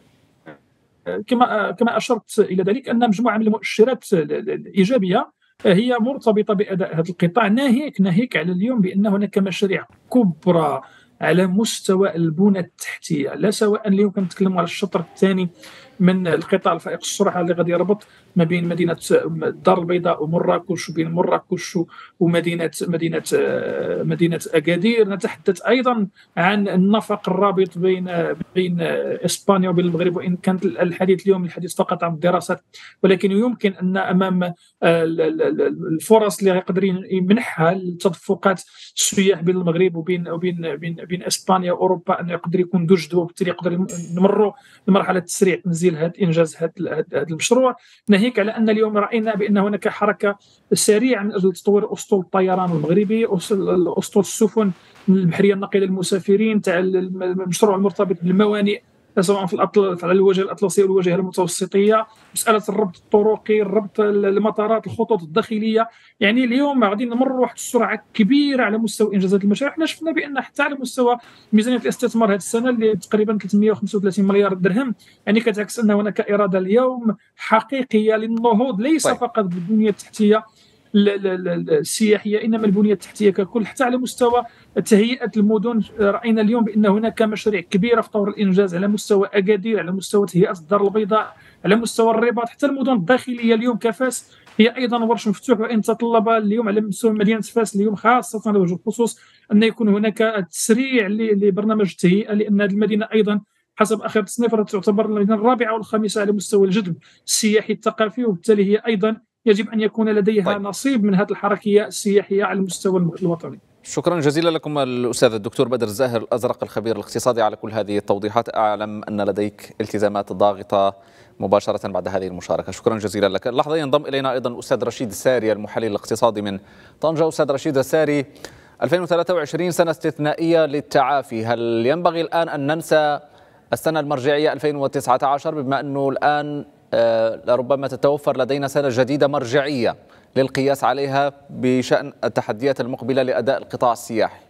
كما كما أشرت إلى ذلك أن مجموعة من المؤشرات الإيجابية هي مرتبطة بأداء هذا القطاع، ناهيك ناهيك على اليوم بأن هناك مشاريع كبرى على مستوى البنى التحتية، لا سواء اليوم كنتكلموا على الشطر الثاني من القطاع الفائق السرعه اللي غادي يربط ما بين مدينه الدار البيضاء ومراكش، وبين مراكش ومدينه مدينه مدينه اكادير. نتحدث ايضا عن النفق الرابط بين بين اسبانيا وبين المغرب، وان كان الحديث اليوم الحديث فقط عن الدراسات، ولكن يمكن ان امام الفرص اللي يقدر يمنحها لتدفقات السياح بين المغرب وبين وبين بين, بين اسبانيا واوروبا انه يقدر يكون دوجد، وبالتالي يقدر نمروا لمرحله تسريع تنزيل هذا انجاز هذا المشروع. ناهيك على ان اليوم راينا بان هناك حركه سريعه من اجل تطوير اسطول الطيران المغربي، اسطول السفن البحريه الناقله للمسافرين، تاع المشروع المرتبط بالموانئ سواء في الأطل... على الواجهه الاطلسيه والواجهه المتوسطيه، مساله الربط الطرقي، الربط المطارات، الخطوط الداخليه. يعني اليوم غادي نمر واحد السرعه كبيره على مستوى انجازات المشاريع. حنا شفنا بان حتى على مستوى ميزانيه الاستثمار هذه السنه اللي تقريبا ثلاثمائة وخمسة وثلاثين مليار درهم، يعني كتعكس ان هناك اراده اليوم حقيقيه للنهوض ليس طيب. فقط بالبنيه التحتيه السياحيه انما البنيه التحتيه ككل، حتى على مستوى تهيئه المدن. راينا اليوم بان هناك مشاريع كبيره في طور الانجاز على مستوى اكادير، على مستوى تهيئه الدار البيضاء، على مستوى الرباط، حتى المدن الداخليه اليوم كفاس هي ايضا ورش مفتوح، وان تطلب اليوم على مستوى مدينه فاس اليوم خاصه على وجه الخصوص ان يكون هناك تسريع لبرنامج التهيئه، لان هذه المدينه ايضا حسب اخر تصنيف تعتبر المدينه الرابعه والخامسه على مستوى الجذب السياحي الثقافي، وبالتالي هي ايضا يجب ان يكون لديها طيب. نصيب من هذه الحركيه السياحيه على المستوى الوطني. شكرا جزيلا لكم الأستاذ الدكتور بدر الزاهر الأزرق الخبير الاقتصادي على كل هذه التوضيحات. أعلم أن لديك التزامات ضاغطة مباشرة بعد هذه المشاركة، شكرا جزيلا لك. اللحظة ينضم إلينا أيضا الأستاذ رشيد الساري المحلل الاقتصادي من طنجة. أستاذ رشيد الساري، ألفين وثلاثة وعشرين سنة استثنائية للتعافي، هل ينبغي الآن أن ننسى السنة المرجعية ألفين وتسعة عشر بما أنه الآن لربما تتوفر لدينا سنة جديدة مرجعية للقياس عليها بشأن التحديات المقبلة لأداء القطاع السياحي؟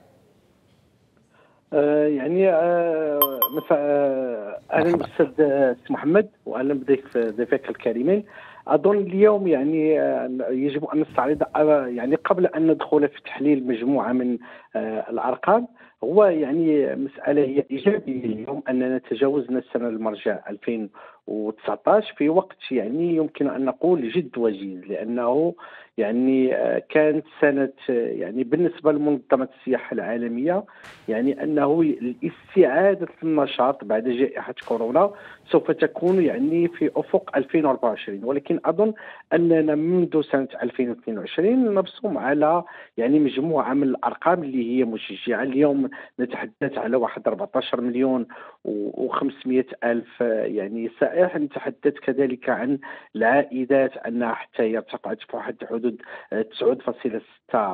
آه يعني آه مساء آه أهلا بالأستاذ محمد وأهلا بضيفك الكريمين. أظن اليوم يعني يجب أن نستعرض يعني قبل أن ندخل في تحليل مجموعة من الأرقام. هو يعني مسألة هي إيجابية اليوم أننا تجاوزنا السنة المرجع ألفين وتسعة عشر في وقت يعني يمكن أن نقول جد وجيز، لأنه يعني كانت سنة يعني بالنسبة لمنظمة السياحة العالمية يعني أنه الاستعادة النشاط بعد جائحة كورونا سوف تكون يعني في أفق ألفين وأربعة وعشرين، ولكن أظن أننا منذ سنة ألفين واثنين وعشرين نبصم على يعني مجموعة من الأرقام اللي هي مشجعة. اليوم نتحدث على واحد أربعة عشر مليون وخمسمائة ألف يعني سائح، نتحدث كذلك عن العائدات أنها حتى هي ارتفعت في واحد حدود تسعة فاصلة ستة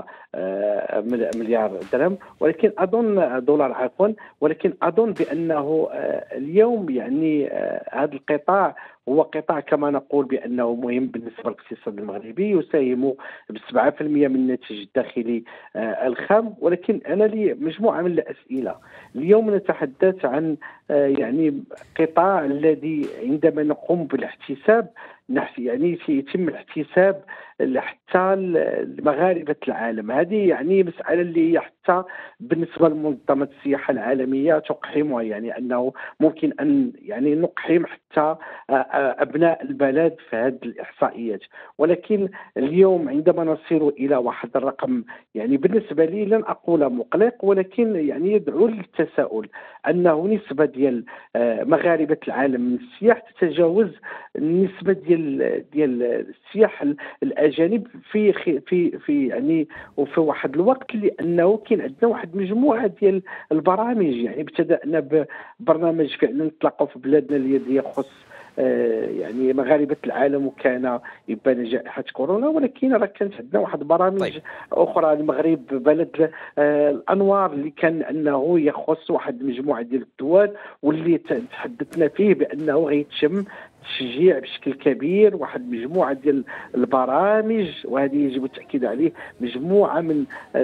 مليار درهم، ولكن أظن دولار عفوا ولكن أظن بأنه اليوم يعني هذا القطاع هو قطاع كما نقول بأنه مهم بالنسبة للاقتصاد المغربي، يساهم بسبعة في المئة من الناتج الداخلي الخام. ولكن أنا لي مجموعة من الأسئلة. اليوم نتحدث عن يعني قطاع الذي عندما نقوم بالاحتساب يعني يتم الاحتساب حتى لمغاربة العالم. هذه يعني مسألة اللي هي حتى بالنسبة لمنظمة السياحة العالمية تقحمها، يعني أنه ممكن أن يعني نقحم حتى أبناء البلد في هذه الإحصائيات. ولكن اليوم عندما نصل إلى واحد الرقم يعني بالنسبة لي لن أقول مقلق، ولكن يعني يدعو للتساؤل أنه نسبة ديال مغاربة العالم من السياح تتجاوز النسبة ديال ديال السياح الأجانب في في في يعني وفي واحد الوقت، لأنه كاين عندنا واحد مجموعة ديال البرامج. يعني ابتدأنا ببرنامج فعلا نطلقوا في بلادنا اللي يخص يعني مغاربة العالم وكان يبان جائحة كورونا، ولكن راه كانت عندنا واحد برامج طيب. أخرى. المغرب بلد الأنوار اللي كان أنه يخص واحد مجموعة ديال الدول واللي تحدثنا فيه بأنه غيتشم تشجيع بشكل كبير واحد مجموعة ديال البرامج، وهذه يجب التأكيد عليه مجموعة من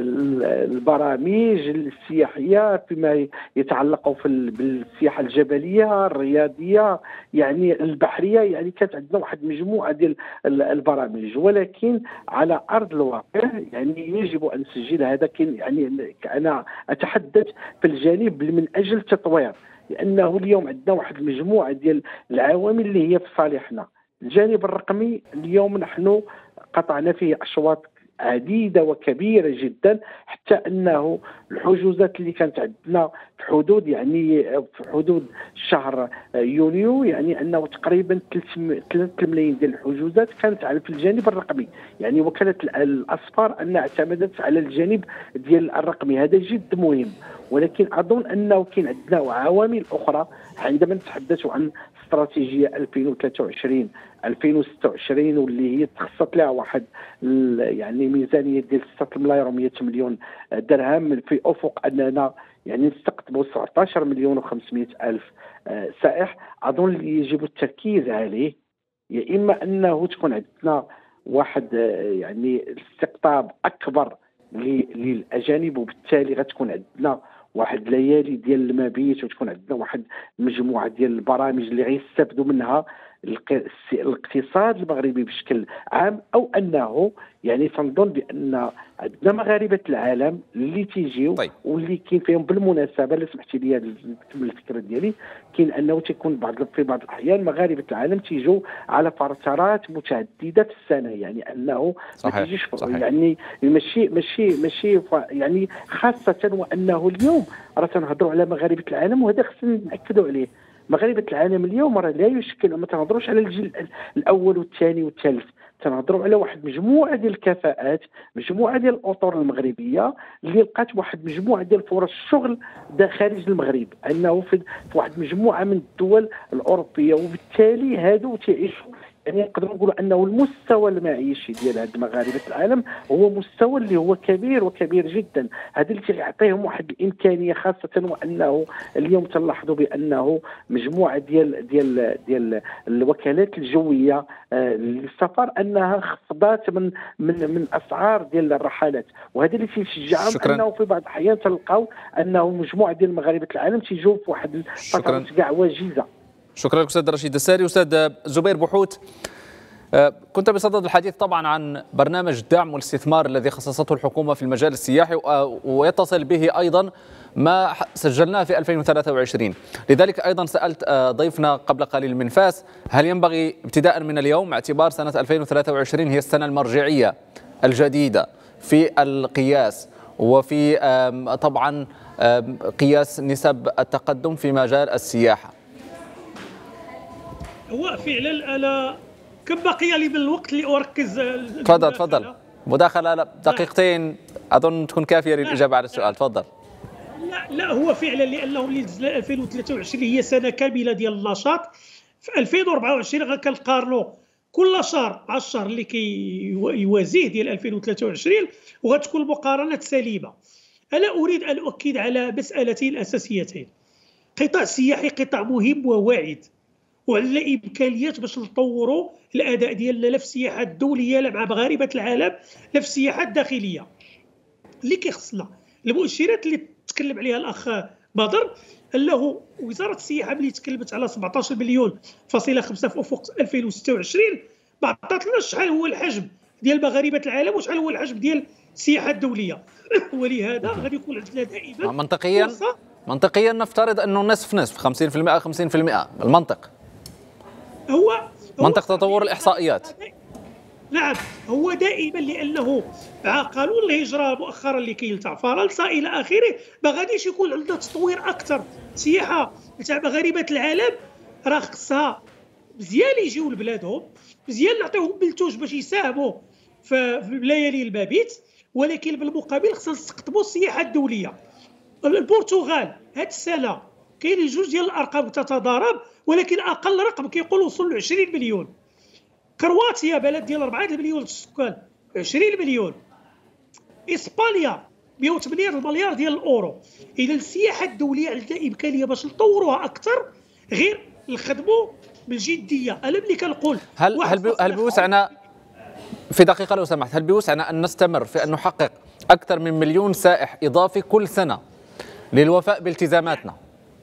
البرامج السياحية فيما يتعلق بالسياحة الجبلية الرياضية يعني البحرية. يعني كانت عندنا واحد مجموعة ديال البرامج، ولكن على أرض الواقع يعني يجب أن نسجل هذا. يعني أنا أتحدث في الجانب من أجل تطوير، لأنه اليوم عندنا واحد المجموعة ديال العوامل اللي هي في صالحنا. الجانب الرقمي اليوم نحن قطعنا فيه أشواط عديدة وكبيرة جدا، حتى أنه الحجوزات اللي كانت عندنا في حدود يعني في حدود شهر يونيو يعني أنه تقريبا ثلاثة ملايين ديال الحجوزات كانت على في الجانب الرقمي. يعني وكالة الأسفار أنها اعتمدت على الجانب ديال الرقمي، هذا جد مهم. ولكن أظن أنه كاين عندنا عوامل أخرى عندما نتحدث عن استراتيجية ألفين وثلاثة وعشرين ألفين وستة وعشرين واللي هي تخصصت لها واحد يعني ميزانية ديال ستة ملاير ومئة مليون درهم في أفق أننا يعني نستقطبوا سبعة عشر مليون وخمسمائة ألف سائح. أظن اللي يجب التركيز عليه يا إما أنه تكون عندنا واحد يعني استقطاب أكبر للأجانب، وبالتالي غتكون عندنا واحد ليالي ديال المبيت وتكون عندنا واحد مجموعة ديال البرامج اللي غيستافدوا منها الاقتصاد المغربي بشكل عام، او انه يعني تنظن بان عندنا مغاربه العالم اللي تيجيو طيب. واللي كاين فيهم بالمناسبه، اللي سمحتي لي نكمل الفكره ديالي، كاين انه تيكون بعض في بعض الاحيان مغاربه العالم تيجوا على فترات متعدده في السنه، يعني انه صحيح. ما تيجيش صحيح. يعني ماشي ماشي ماشي يعني خاصه، وانه اليوم راه تنهضروا على مغاربه العالم، وهذا خصنا ناكدوا عليه. مغاربه العالم اليوم راه لا يشكل، ما تنهضروش على الجيل الاول والثاني والثالث، تنهضروا على واحد مجموعه ديال الكفاءات، مجموعه ديال الاطر المغربيه اللي لقات واحد مجموعه ديال فرص الشغل خارج المغرب، انه في واحد مجموعه من الدول الاوروبيه، وبالتالي هادو تعيشوا يعني نقدروا نقولوا انه المستوى المعيشي ديال هاد مغاربه العالم هو مستوى اللي هو كبير وكبير جدا. هذا اللي تيعطيهم واحد الامكانيه، خاصه وانه اليوم تلاحظوا بانه مجموعه ديال ديال ديال الوكالات الجويه للسفر انها خفضات من من من اسعار ديال الرحلات، وهذا اللي تيشجعهم انه في بعض الاحيان تلقاو انه مجموعه ديال مغاربه العالم تيجوا في واحد الفترات كاع وجيزه. شكرا لك أستاذ رشيد الساري. أستاذ زبير بوحوت، كنت بصدد الحديث طبعا عن برنامج الدعم والاستثمار الذي خصصته الحكومة في المجال السياحي، ويتصل به أيضا ما سجلناه في ألفين وثلاثة وعشرين. لذلك أيضا سألت ضيفنا قبل قليل من فاس، هل ينبغي ابتداء من اليوم اعتبار سنة ألفين وثلاثة وعشرين هي السنة المرجعية الجديدة في القياس وفي طبعا قياس نسب التقدم في مجال السياحة؟ هو فعلا انا كم بقي لي من الوقت اللي اركز؟ تفضل تفضل. مداخله دقيقتين اظن تكون كافيه للاجابه على السؤال. تفضل. لا لا هو فعلا لانه ألفين وثلاثة وعشرين هي سنه كامله ديال النشاط. في ألفين وأربعة وعشرين غنقارنوا كل شهر مع الشهر اللي كيوازيه ديال ألفين وثلاثة وعشرين، وغتكون المقارنات سليمه. انا اريد ان اؤكد على مسالتين اساسيتين. قطاع السياحي قطاع مهم وواعد، وعندنا امكانيات باش نطوروا الاداء ديالنا لا في السياحه الدوليه لا مع مغاربه العالم لا في السياحه الداخليه. اللي كيخصنا المؤشرات اللي تكلم عليها الاخ بدر، انه وزاره السياحه ملي تكلمت على سبعطاش مليون فاصله خمسة في افق ألفين وستة وعشرين ما عطاتلناش شحال هو الحجم ديال مغاربه العالم وشحال هو الحجم ديال السياحه الدوليه. ولهذا غادي يكون عندنا دائما منطقيا منطقيا نفترض انه نصف نصف خمسين بالمئة خمسين بالمئة المنطق. هو, هو منطق تطور الإحصائيات. نعم هو دائما، لأنه مع قانون الهجرة مؤخرا اللي كاين تاع فرنسا إلى آخره ما غاديش يكون عندنا تطوير أكثر. السياحة تاع مغاربة العالم راه خصها مزيان يجيو لبلادهم، مزيان نعطيوهم بالتوج باش يساهموا في ليالي المبيت، ولكن بالمقابل خصنا نستقطبوا السياحة الدولية. البرتغال هاد السنة كاين جوج ديال الارقام تتضارب، ولكن اقل رقم كيقول وصل ل عشرين مليون. كرواتيا بلد ديال أربعة مليون السكان عشرين مليون. اسبانيا مئة وثمانية مليار ديال الاورو. اذا السياحه الدوليه عندنا امكانيه باش نطوروها اكثر غير نخدموا بالجديه. انا ملي كنقول هل هل هل بيوسعنا في دقيقه لو سمحت، هل بيوسعنا ان نستمر في ان نحقق اكثر من مليون سائح اضافي كل سنه للوفاء بالتزاماتنا؟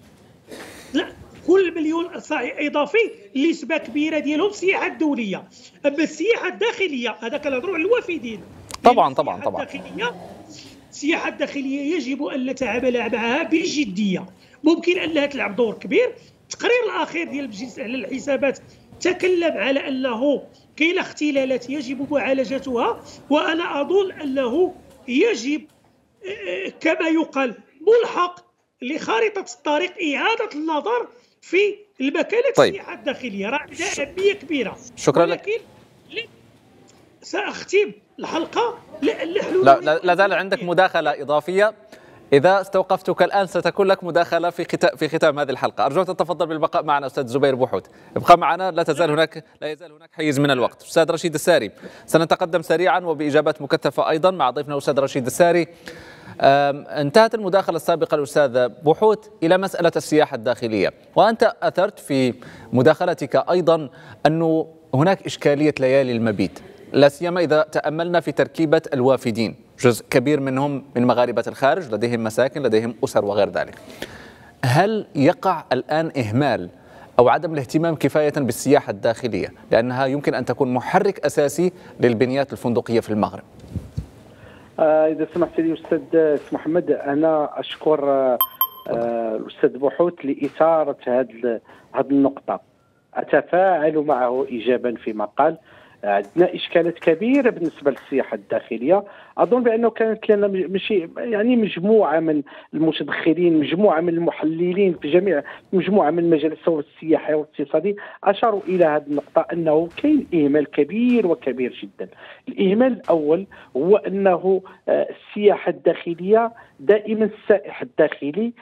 لا، كل مليون سائح اضافي نسبه كبيره ديالهم السياحه الدوليه. اما السياحه الداخليه هذا كنهضروا على الوافدين. طبعا طبعا طبعا. السياحه الداخليه يجب ان نتعامل معها بجديه. ممكن انها تلعب دور كبير. التقرير الاخير ديال مجلس على الحسابات تكلم على انه كاين اختلالات يجب معالجتها، وانا اظن انه يجب كما يقال ملحق لخارطة الطريق إعادة النظر في المكانة طيب. السياحة الداخلية، راه عندها أهمية كبيرة. شكرا لك. لكن سأختم الحلقة لأن نحن لا لا زال عندك مداخلة إضافية. إذا استوقفتك الآن ستكون لك مداخلة في ختام في ختام هذه الحلقة. أرجوك تتفضل بالبقاء معنا أستاذ زبير بوحوت. ابقى معنا، لا تزال هناك لا يزال هناك حيز من الوقت. أستاذ رشيد الساري، سنتقدم سريعا وبإجابات مكثفة أيضا مع ضيفنا أستاذ رشيد الساري. انتهت المداخلة السابقة الأستاذ بوحوت إلى مسألة السياحة الداخلية، وأنت أثرت في مداخلتك أيضا أنه هناك إشكالية ليالي المبيت، لا سيما إذا تأملنا في تركيبة الوافدين، جزء كبير منهم من مغاربة الخارج، لديهم مساكن، لديهم أسر وغير ذلك. هل يقع الآن إهمال أو عدم الاهتمام كفاية بالسياحة الداخلية، لأنها يمكن أن تكون محرك أساسي للبنيات الفندقية في المغرب؟ آه إذا سمحت لي أستاذ محمد، أنا أشكر آه الأستاذ بوحوت لإثارة هذه هذه النقطة. أتفاعل معه إيجابا فيما قال. عندنا إشكالات كبيرة بالنسبة للسياحة الداخلية. أظن بأنه كانت لنا مشي يعني مجموعة من المتدخلين، مجموعة من المحللين في جميع مجموعة من المجال السياحي والاقتصادي أشاروا إلى هذه النقطة، أنه كاين إهمال كبير وكبير جدا. الإهمال الأول هو أنه السياحة الداخلية دائما السائح الداخلي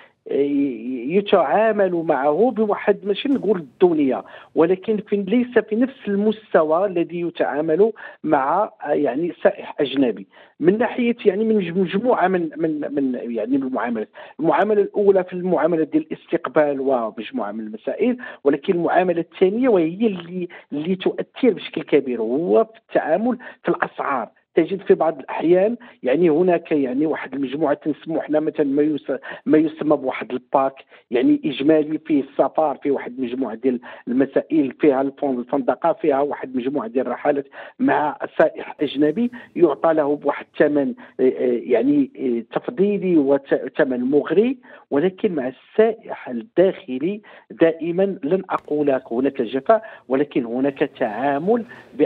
يتعامل معه بواحد ماشي نقول الدنيا، ولكن في ليس في نفس المستوى الذي يتعامل مع يعني سائح اجنبي من ناحيه يعني من مجموعه من من من يعني المعاملات. المعامله الاولى في المعامله ديال الاستقبال ومجموعه من المسائل، ولكن المعامله الثانيه وهي اللي اللي تؤثر بشكل كبير هو في التعامل في الاسعار. تجد في بعض الاحيان يعني هناك يعني واحد المجموعه تنسموا حنا مثلا ما ما يسمى بواحد الباك يعني اجمالي فيه السفر، فيه واحد المجموعه ديال المسائل، فيها الفندقه، فيها واحد المجموعه ديال الرحلات مع سائح اجنبي يعطى له بواحد الثمن يعني تفضيلي وثمن مغري. ولكن مع السائح الداخلي دائما لن اقول هناك جفاء، ولكن هناك تعامل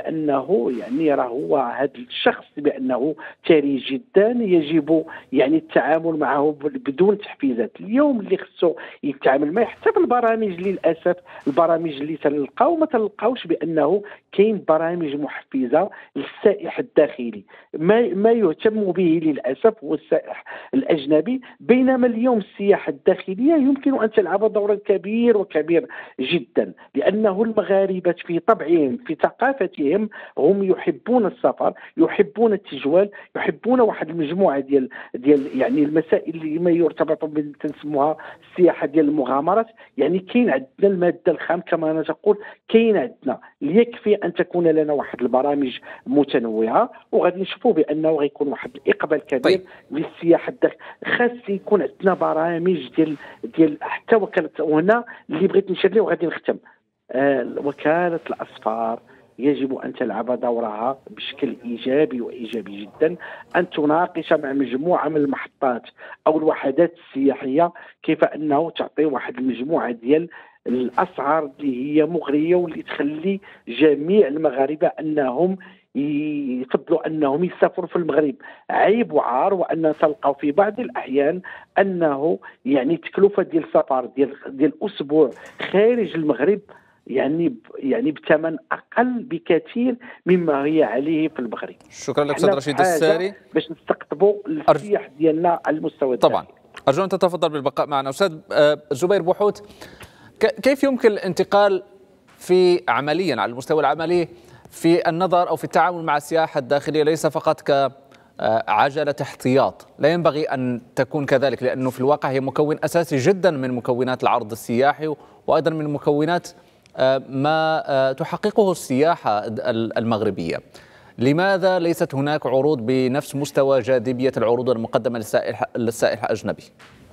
بانه يعني يرى هو هذا الشخص بأنه ثري جدا، يجب يعني التعامل معه بدون تحفيزات. اليوم اللي خصو يتعامل معه حتى في البرامج للأسف البرامج اللي تلقاو ما تلقاوش بأنه كاين برامج محفزة للسائح الداخلي. ما ما يهتم به للأسف هو السائح الأجنبي، بينما اليوم السياحة الداخلية يمكن أن تلعب دورا كبير وكبير جدا، لأنه المغاربة في طبعهم في ثقافتهم هم يحبون السفر، يحبون التجوال، يحبون واحد المجموعه ديال ديال يعني المسائل اللي ما يرتبط بتنسموها السياحه ديال المغامرات. يعني كاين عندنا الماده الخام كما انا تقول، كاين عندنا يكفي ان تكون لنا واحد البرامج متنوعه، وغادي نشوفوا بانه غيكون واحد الاقبال كبير طيب. للسياحه الداخليه. خاص يكون عندنا برامج ديال ديال حتى وكاله، وهنا اللي بغيت نشير ليه وغادي نختم. آه وكاله الاسفار يجب أن تلعب دورها بشكل إيجابي وإيجابي جدا، أن تناقش مع مجموعة من المحطات أو الوحدات السياحية كيف أنه تعطي واحد المجموعة ديال الأسعار اللي هي مغرية واللي تخلي جميع المغاربة أنهم يفضلوا أنهم يسافروا في المغرب. عيب وعار وأن تلقوا في بعض الأحيان أنه يعني تكلفة ديال السفر ديال ديال أسبوع خارج المغرب يعني يعني بثمن اقل بكثير مما هي عليه في المغرب. شكرا لك استاذ رشيد الساري. باش نستقطبوا السياح ديالنا على المستوى طبعا الداخلي. ارجو ان تتفضل بالبقاء معنا. استاذ زبير بوحوت، كيف يمكن الانتقال في عمليا على المستوى العملي في النظر او في التعامل مع السياحه الداخليه ليس فقط كعجله احتياط، لا ينبغي ان تكون كذلك، لانه في الواقع هي مكون اساسي جدا من مكونات العرض السياحي وايضا من مكونات ما تحققه السياحة المغربية. لماذا ليست هناك عروض بنفس مستوى جاذبية العروض المقدمة للسائح للسائح الأجنبي؟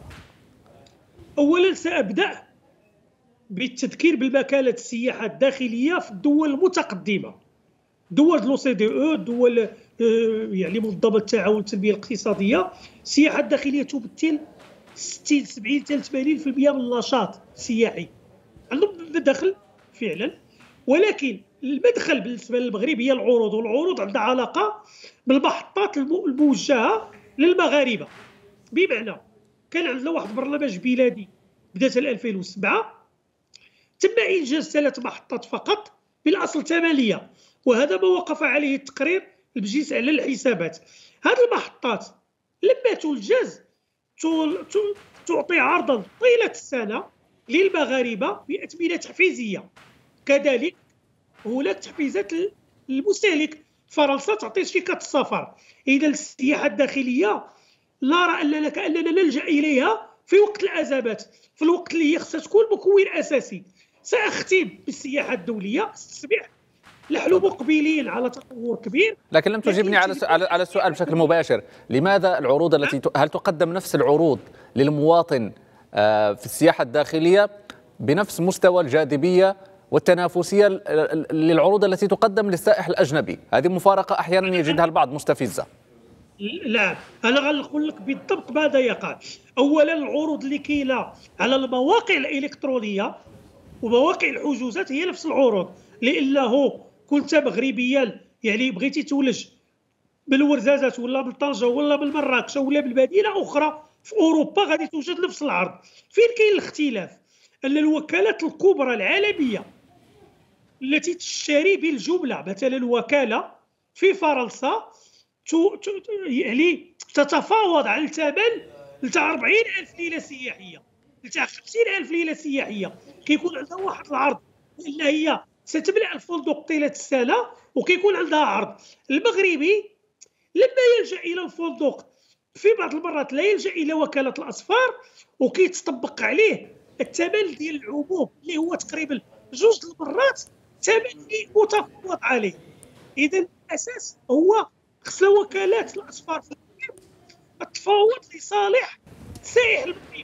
أولا سأبدأ بالتذكير بمكانة السياحة الداخلية في الدول المتقدمة، دول الأو سي دي أو، دول يعني منظمة التعاون والتنمية الاقتصادية. السياحة الداخلية تمثل ستين سبعين حتى ثمانين بالمئة من النشاط السياحي، عندهم دخل فعلا، ولكن المدخل بالنسبه للمغرب هي العروض، والعروض عندها علاقه بالمحطات الموجهه للمغاربه. بمعنى كان عندنا واحد البرنامج بلادي بدات ألفين وسبعة، تم انجاز ثلاث محطات فقط بالاصل ثمانيه، وهذا ما وقف عليه التقرير المجلس على الحسابات. هذه المحطات لما تنجز تعطي عرضا طيله السنه للمغاربه بأثمنة تحفيزيه. كذلك هناك تحفيزات للمستهلك، فرنسا تعطي شركه السفر. اذا السياحه الداخليه لا ارى اننا كاننا نلجا اليها في وقت الازمات، في الوقت اللي هي خصها تكون مكون اساسي. ساختم بالسياحه الدوليه. تسمح نحن مقبلين على تطور كبير، لكن لم تجيبني على على السؤال بشكل مباشر. لماذا العروض التي هل تقدم نفس العروض للمواطن في السياحة الداخلية بنفس مستوى الجاذبية والتنافسية للعروض التي تقدم للسائح الأجنبي. هذه مفارقة أحيانا يجدها البعض مستفزة. لا، انا غنقول لك بالضبط ماذا يقع. اولا العروض اللي كاينه على المواقع الالكترونيه ومواقع الحجوزات هي نفس العروض، لانه كنت مغربيا يعني بغيتي تولج بالورزازات ولا بالطنجه ولا بالمراكش ولا بالمدينه اخرى في اوروبا غادي توجد نفس العرض. فين كاين الاختلاف؟ ان الوكالات الكبرى العالميه التي تشتري بالجمله، مثلا وكاله في فرنسا يعني تتفاوض على الثمن تاع أربعين ألف ليله سياحيه، تاع خمسين ألف ليله سياحيه. كيكون عندها واحد العرض لان هي ستملأ الفندق طيله السنه وكيكون عندها عرض. المغربي لما يلجا الى الفندق في بعض المرات لا يلجا الى وكاله الاسفار وكيتطبق عليه الثمن ديال العموم اللي هو تقريبا جوج المرات ثمن متفاوض عليه. اذا الاساس هو خص وكالات الاسفار في المغرب التفاوض لصالح السائح المغربي.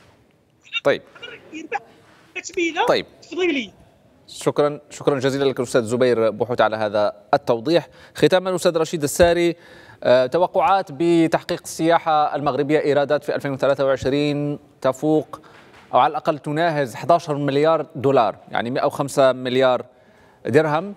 طيب يربح تثمينه طيب تفضيليه. شكرا شكرا جزيلا لك الاستاذ زبير بوحوت على هذا التوضيح. ختاما الاستاذ رشيد الساري، توقعات بتحقيق السياحه المغربيه ايرادات في ألفين وثلاثة وعشرين تفوق او على الاقل تناهز أحد عشر مليار دولار، يعني مئة وخمسة مليار درهم.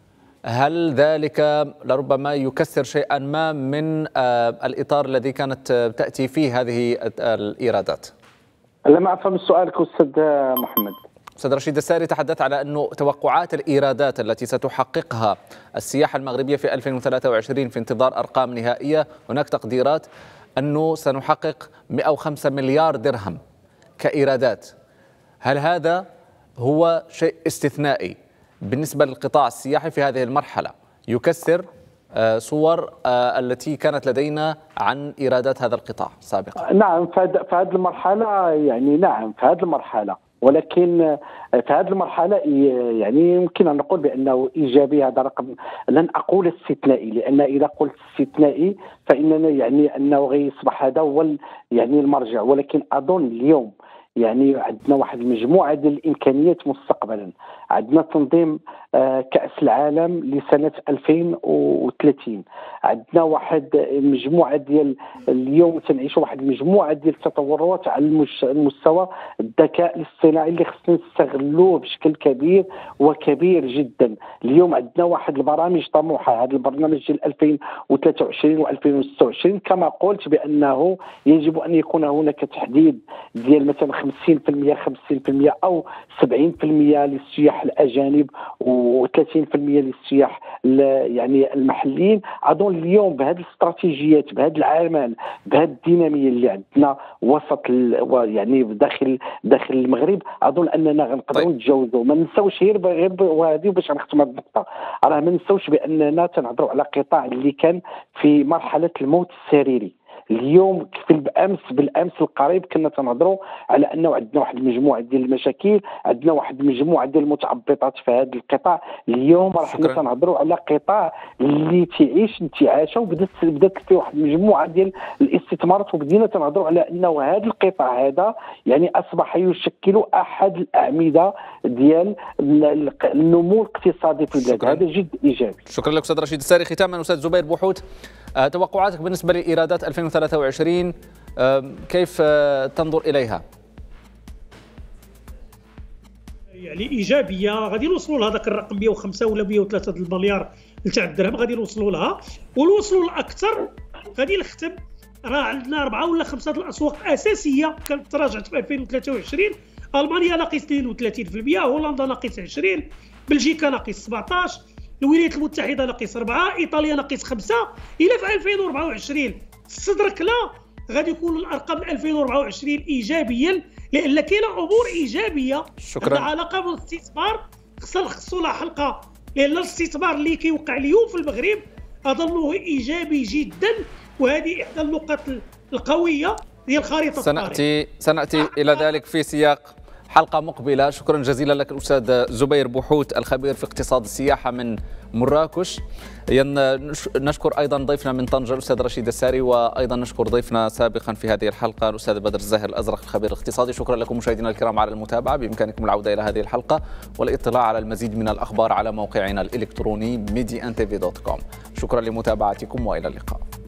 هل ذلك لربما يكسر شيئا ما من الإطار الذي كانت تأتي فيه هذه الإيرادات؟ لم أفهم سؤالك أستاذ محمد. أستاذ رشيد الساري تحدث على أنه توقعات الإيرادات التي ستحققها السياحة المغربية في ألفين وثلاثة وعشرين في انتظار أرقام نهائية. هناك تقديرات أنه سنحقق مئة وخمسة مليار درهم كإيرادات. هل هذا هو شيء استثنائي بالنسبة للقطاع السياحي في هذه المرحلة يكسر صور التي كانت لدينا عن إيرادات هذا القطاع سابقا؟ نعم، في هذه المرحلة يعني نعم في هذه المرحلة، ولكن في هذه المرحلة يعني يمكن أن نقول بأنه إيجابي. هذا رقم لن أقول استثنائي، لأن إذا قلت استثنائي فإننا يعني أنه غيصبح هذا هو يعني المرجع، ولكن أظن اليوم يعني عندنا واحد المجموعة ديال الإمكانيات مستقبلا. عندنا تنظيم كأس العالم لسنة ألفين وثلاثين، عندنا واحد مجموعة ديال اليوم تنعيش واحد المجموعة ديال التطورات على المستوى الذكاء الاصطناعي اللي خصنا نستغلوه بشكل كبير وكبير جدا. اليوم عندنا واحد البرامج طموحة، هذا البرنامج ديال ألفين وثلاثة وعشرين وألفين وستة وعشرين كما قلت بأنه يجب أن يكون هناك تحديد ديال مثلا خمسين بالمئة خمسين بالمئة أو سبعين بالمئة للسياح الأجانب وثلاثين بالمئة للسياح يعني المحليين. أظن اليوم بهذه الاستراتيجيات، بهذه الأعمال، بهذه الدينامية اللي عندنا وسط يعني داخل داخل المغرب، أظن أننا غنقدروا طيب. نتجاوزوا. ما نساوش غير غير وهذه باش نختم هذه النقطة، راه ما نساوش بأننا تنهضروا على قطاع اللي كان في مرحلة الموت السريري. اليوم في بالامس بالامس القريب كنا تنهضروا على انه عندنا واحد المجموعه ديال المشاكل، عندنا واحد المجموعه ديال المتعبطات في هذا القطاع. اليوم راه حنا تنهضروا على قطاع اللي تعيش انتعاشه، وبدات بدات فيه واحد المجموعه ديال الاستثمارات، وبدينا تنهضروا على انه هذا القطاع هذا يعني اصبح يشكل احد الاعمده ديال النمو الاقتصادي في البلاد. هذا جد ايجابي. شكرا لك استاذ رشيد الساري. ختاما استاذ زبير بوحوت، توقعاتك بالنسبة لإيرادات ألفين وثلاثة وعشرين كيف تنظر إليها؟ يعني إيجابية، غادي نوصلوا لهذاك الرقم مئة وخمسة ولا مئة وثلاثة المليار تاع الدرهم، غادي نوصلوا لها ونوصلوا لأكثر. غادي نختم، راه عندنا أربعة ولا خمسة الأسواق أساسية كانت تراجعت في ألفين وثلاثة وعشرين. ألمانيا ناقص اثنين وثلاثين بالمئة، هولندا ناقص عشرين، بلجيكا ناقص سبعطاش، الولايات المتحدة ناقص أربعة، إيطاليا ناقص خمسة. إلى في ألفين وأربعة وعشرين استدركنا غادي يكون الأرقام ألفين وأربعة وعشرين إيجابيا، لأن كاينة أمور إيجابية شكرا. عندها علاقة بالاستثمار، خصنا نخصصوا لها حلقة، لأن الاستثمار اللي كيوقع اليوم في المغرب أظنه إيجابي جدا، وهذه إحدى النقاط القوية ديال خريطة سنأتي سنأتي إلى ذلك في سياق حلقة مقبلة. شكرا جزيلا لك الأستاذ زبير بوحوت الخبير في اقتصاد السياحة من مراكش. نشكر أيضا ضيفنا من طنجة الأستاذ رشيد الساري، وأيضا نشكر ضيفنا سابقا في هذه الحلقة الأستاذ بدر الزاهر الأزرق الخبير الاقتصادي. شكرا لكم مشاهدينا الكرام على المتابعة. بإمكانكم العودة إلى هذه الحلقة والاطلاع على المزيد من الأخبار على موقعنا الإلكتروني ميدي ان تي في دوت كوم. شكرا لمتابعتكم وإلى اللقاء.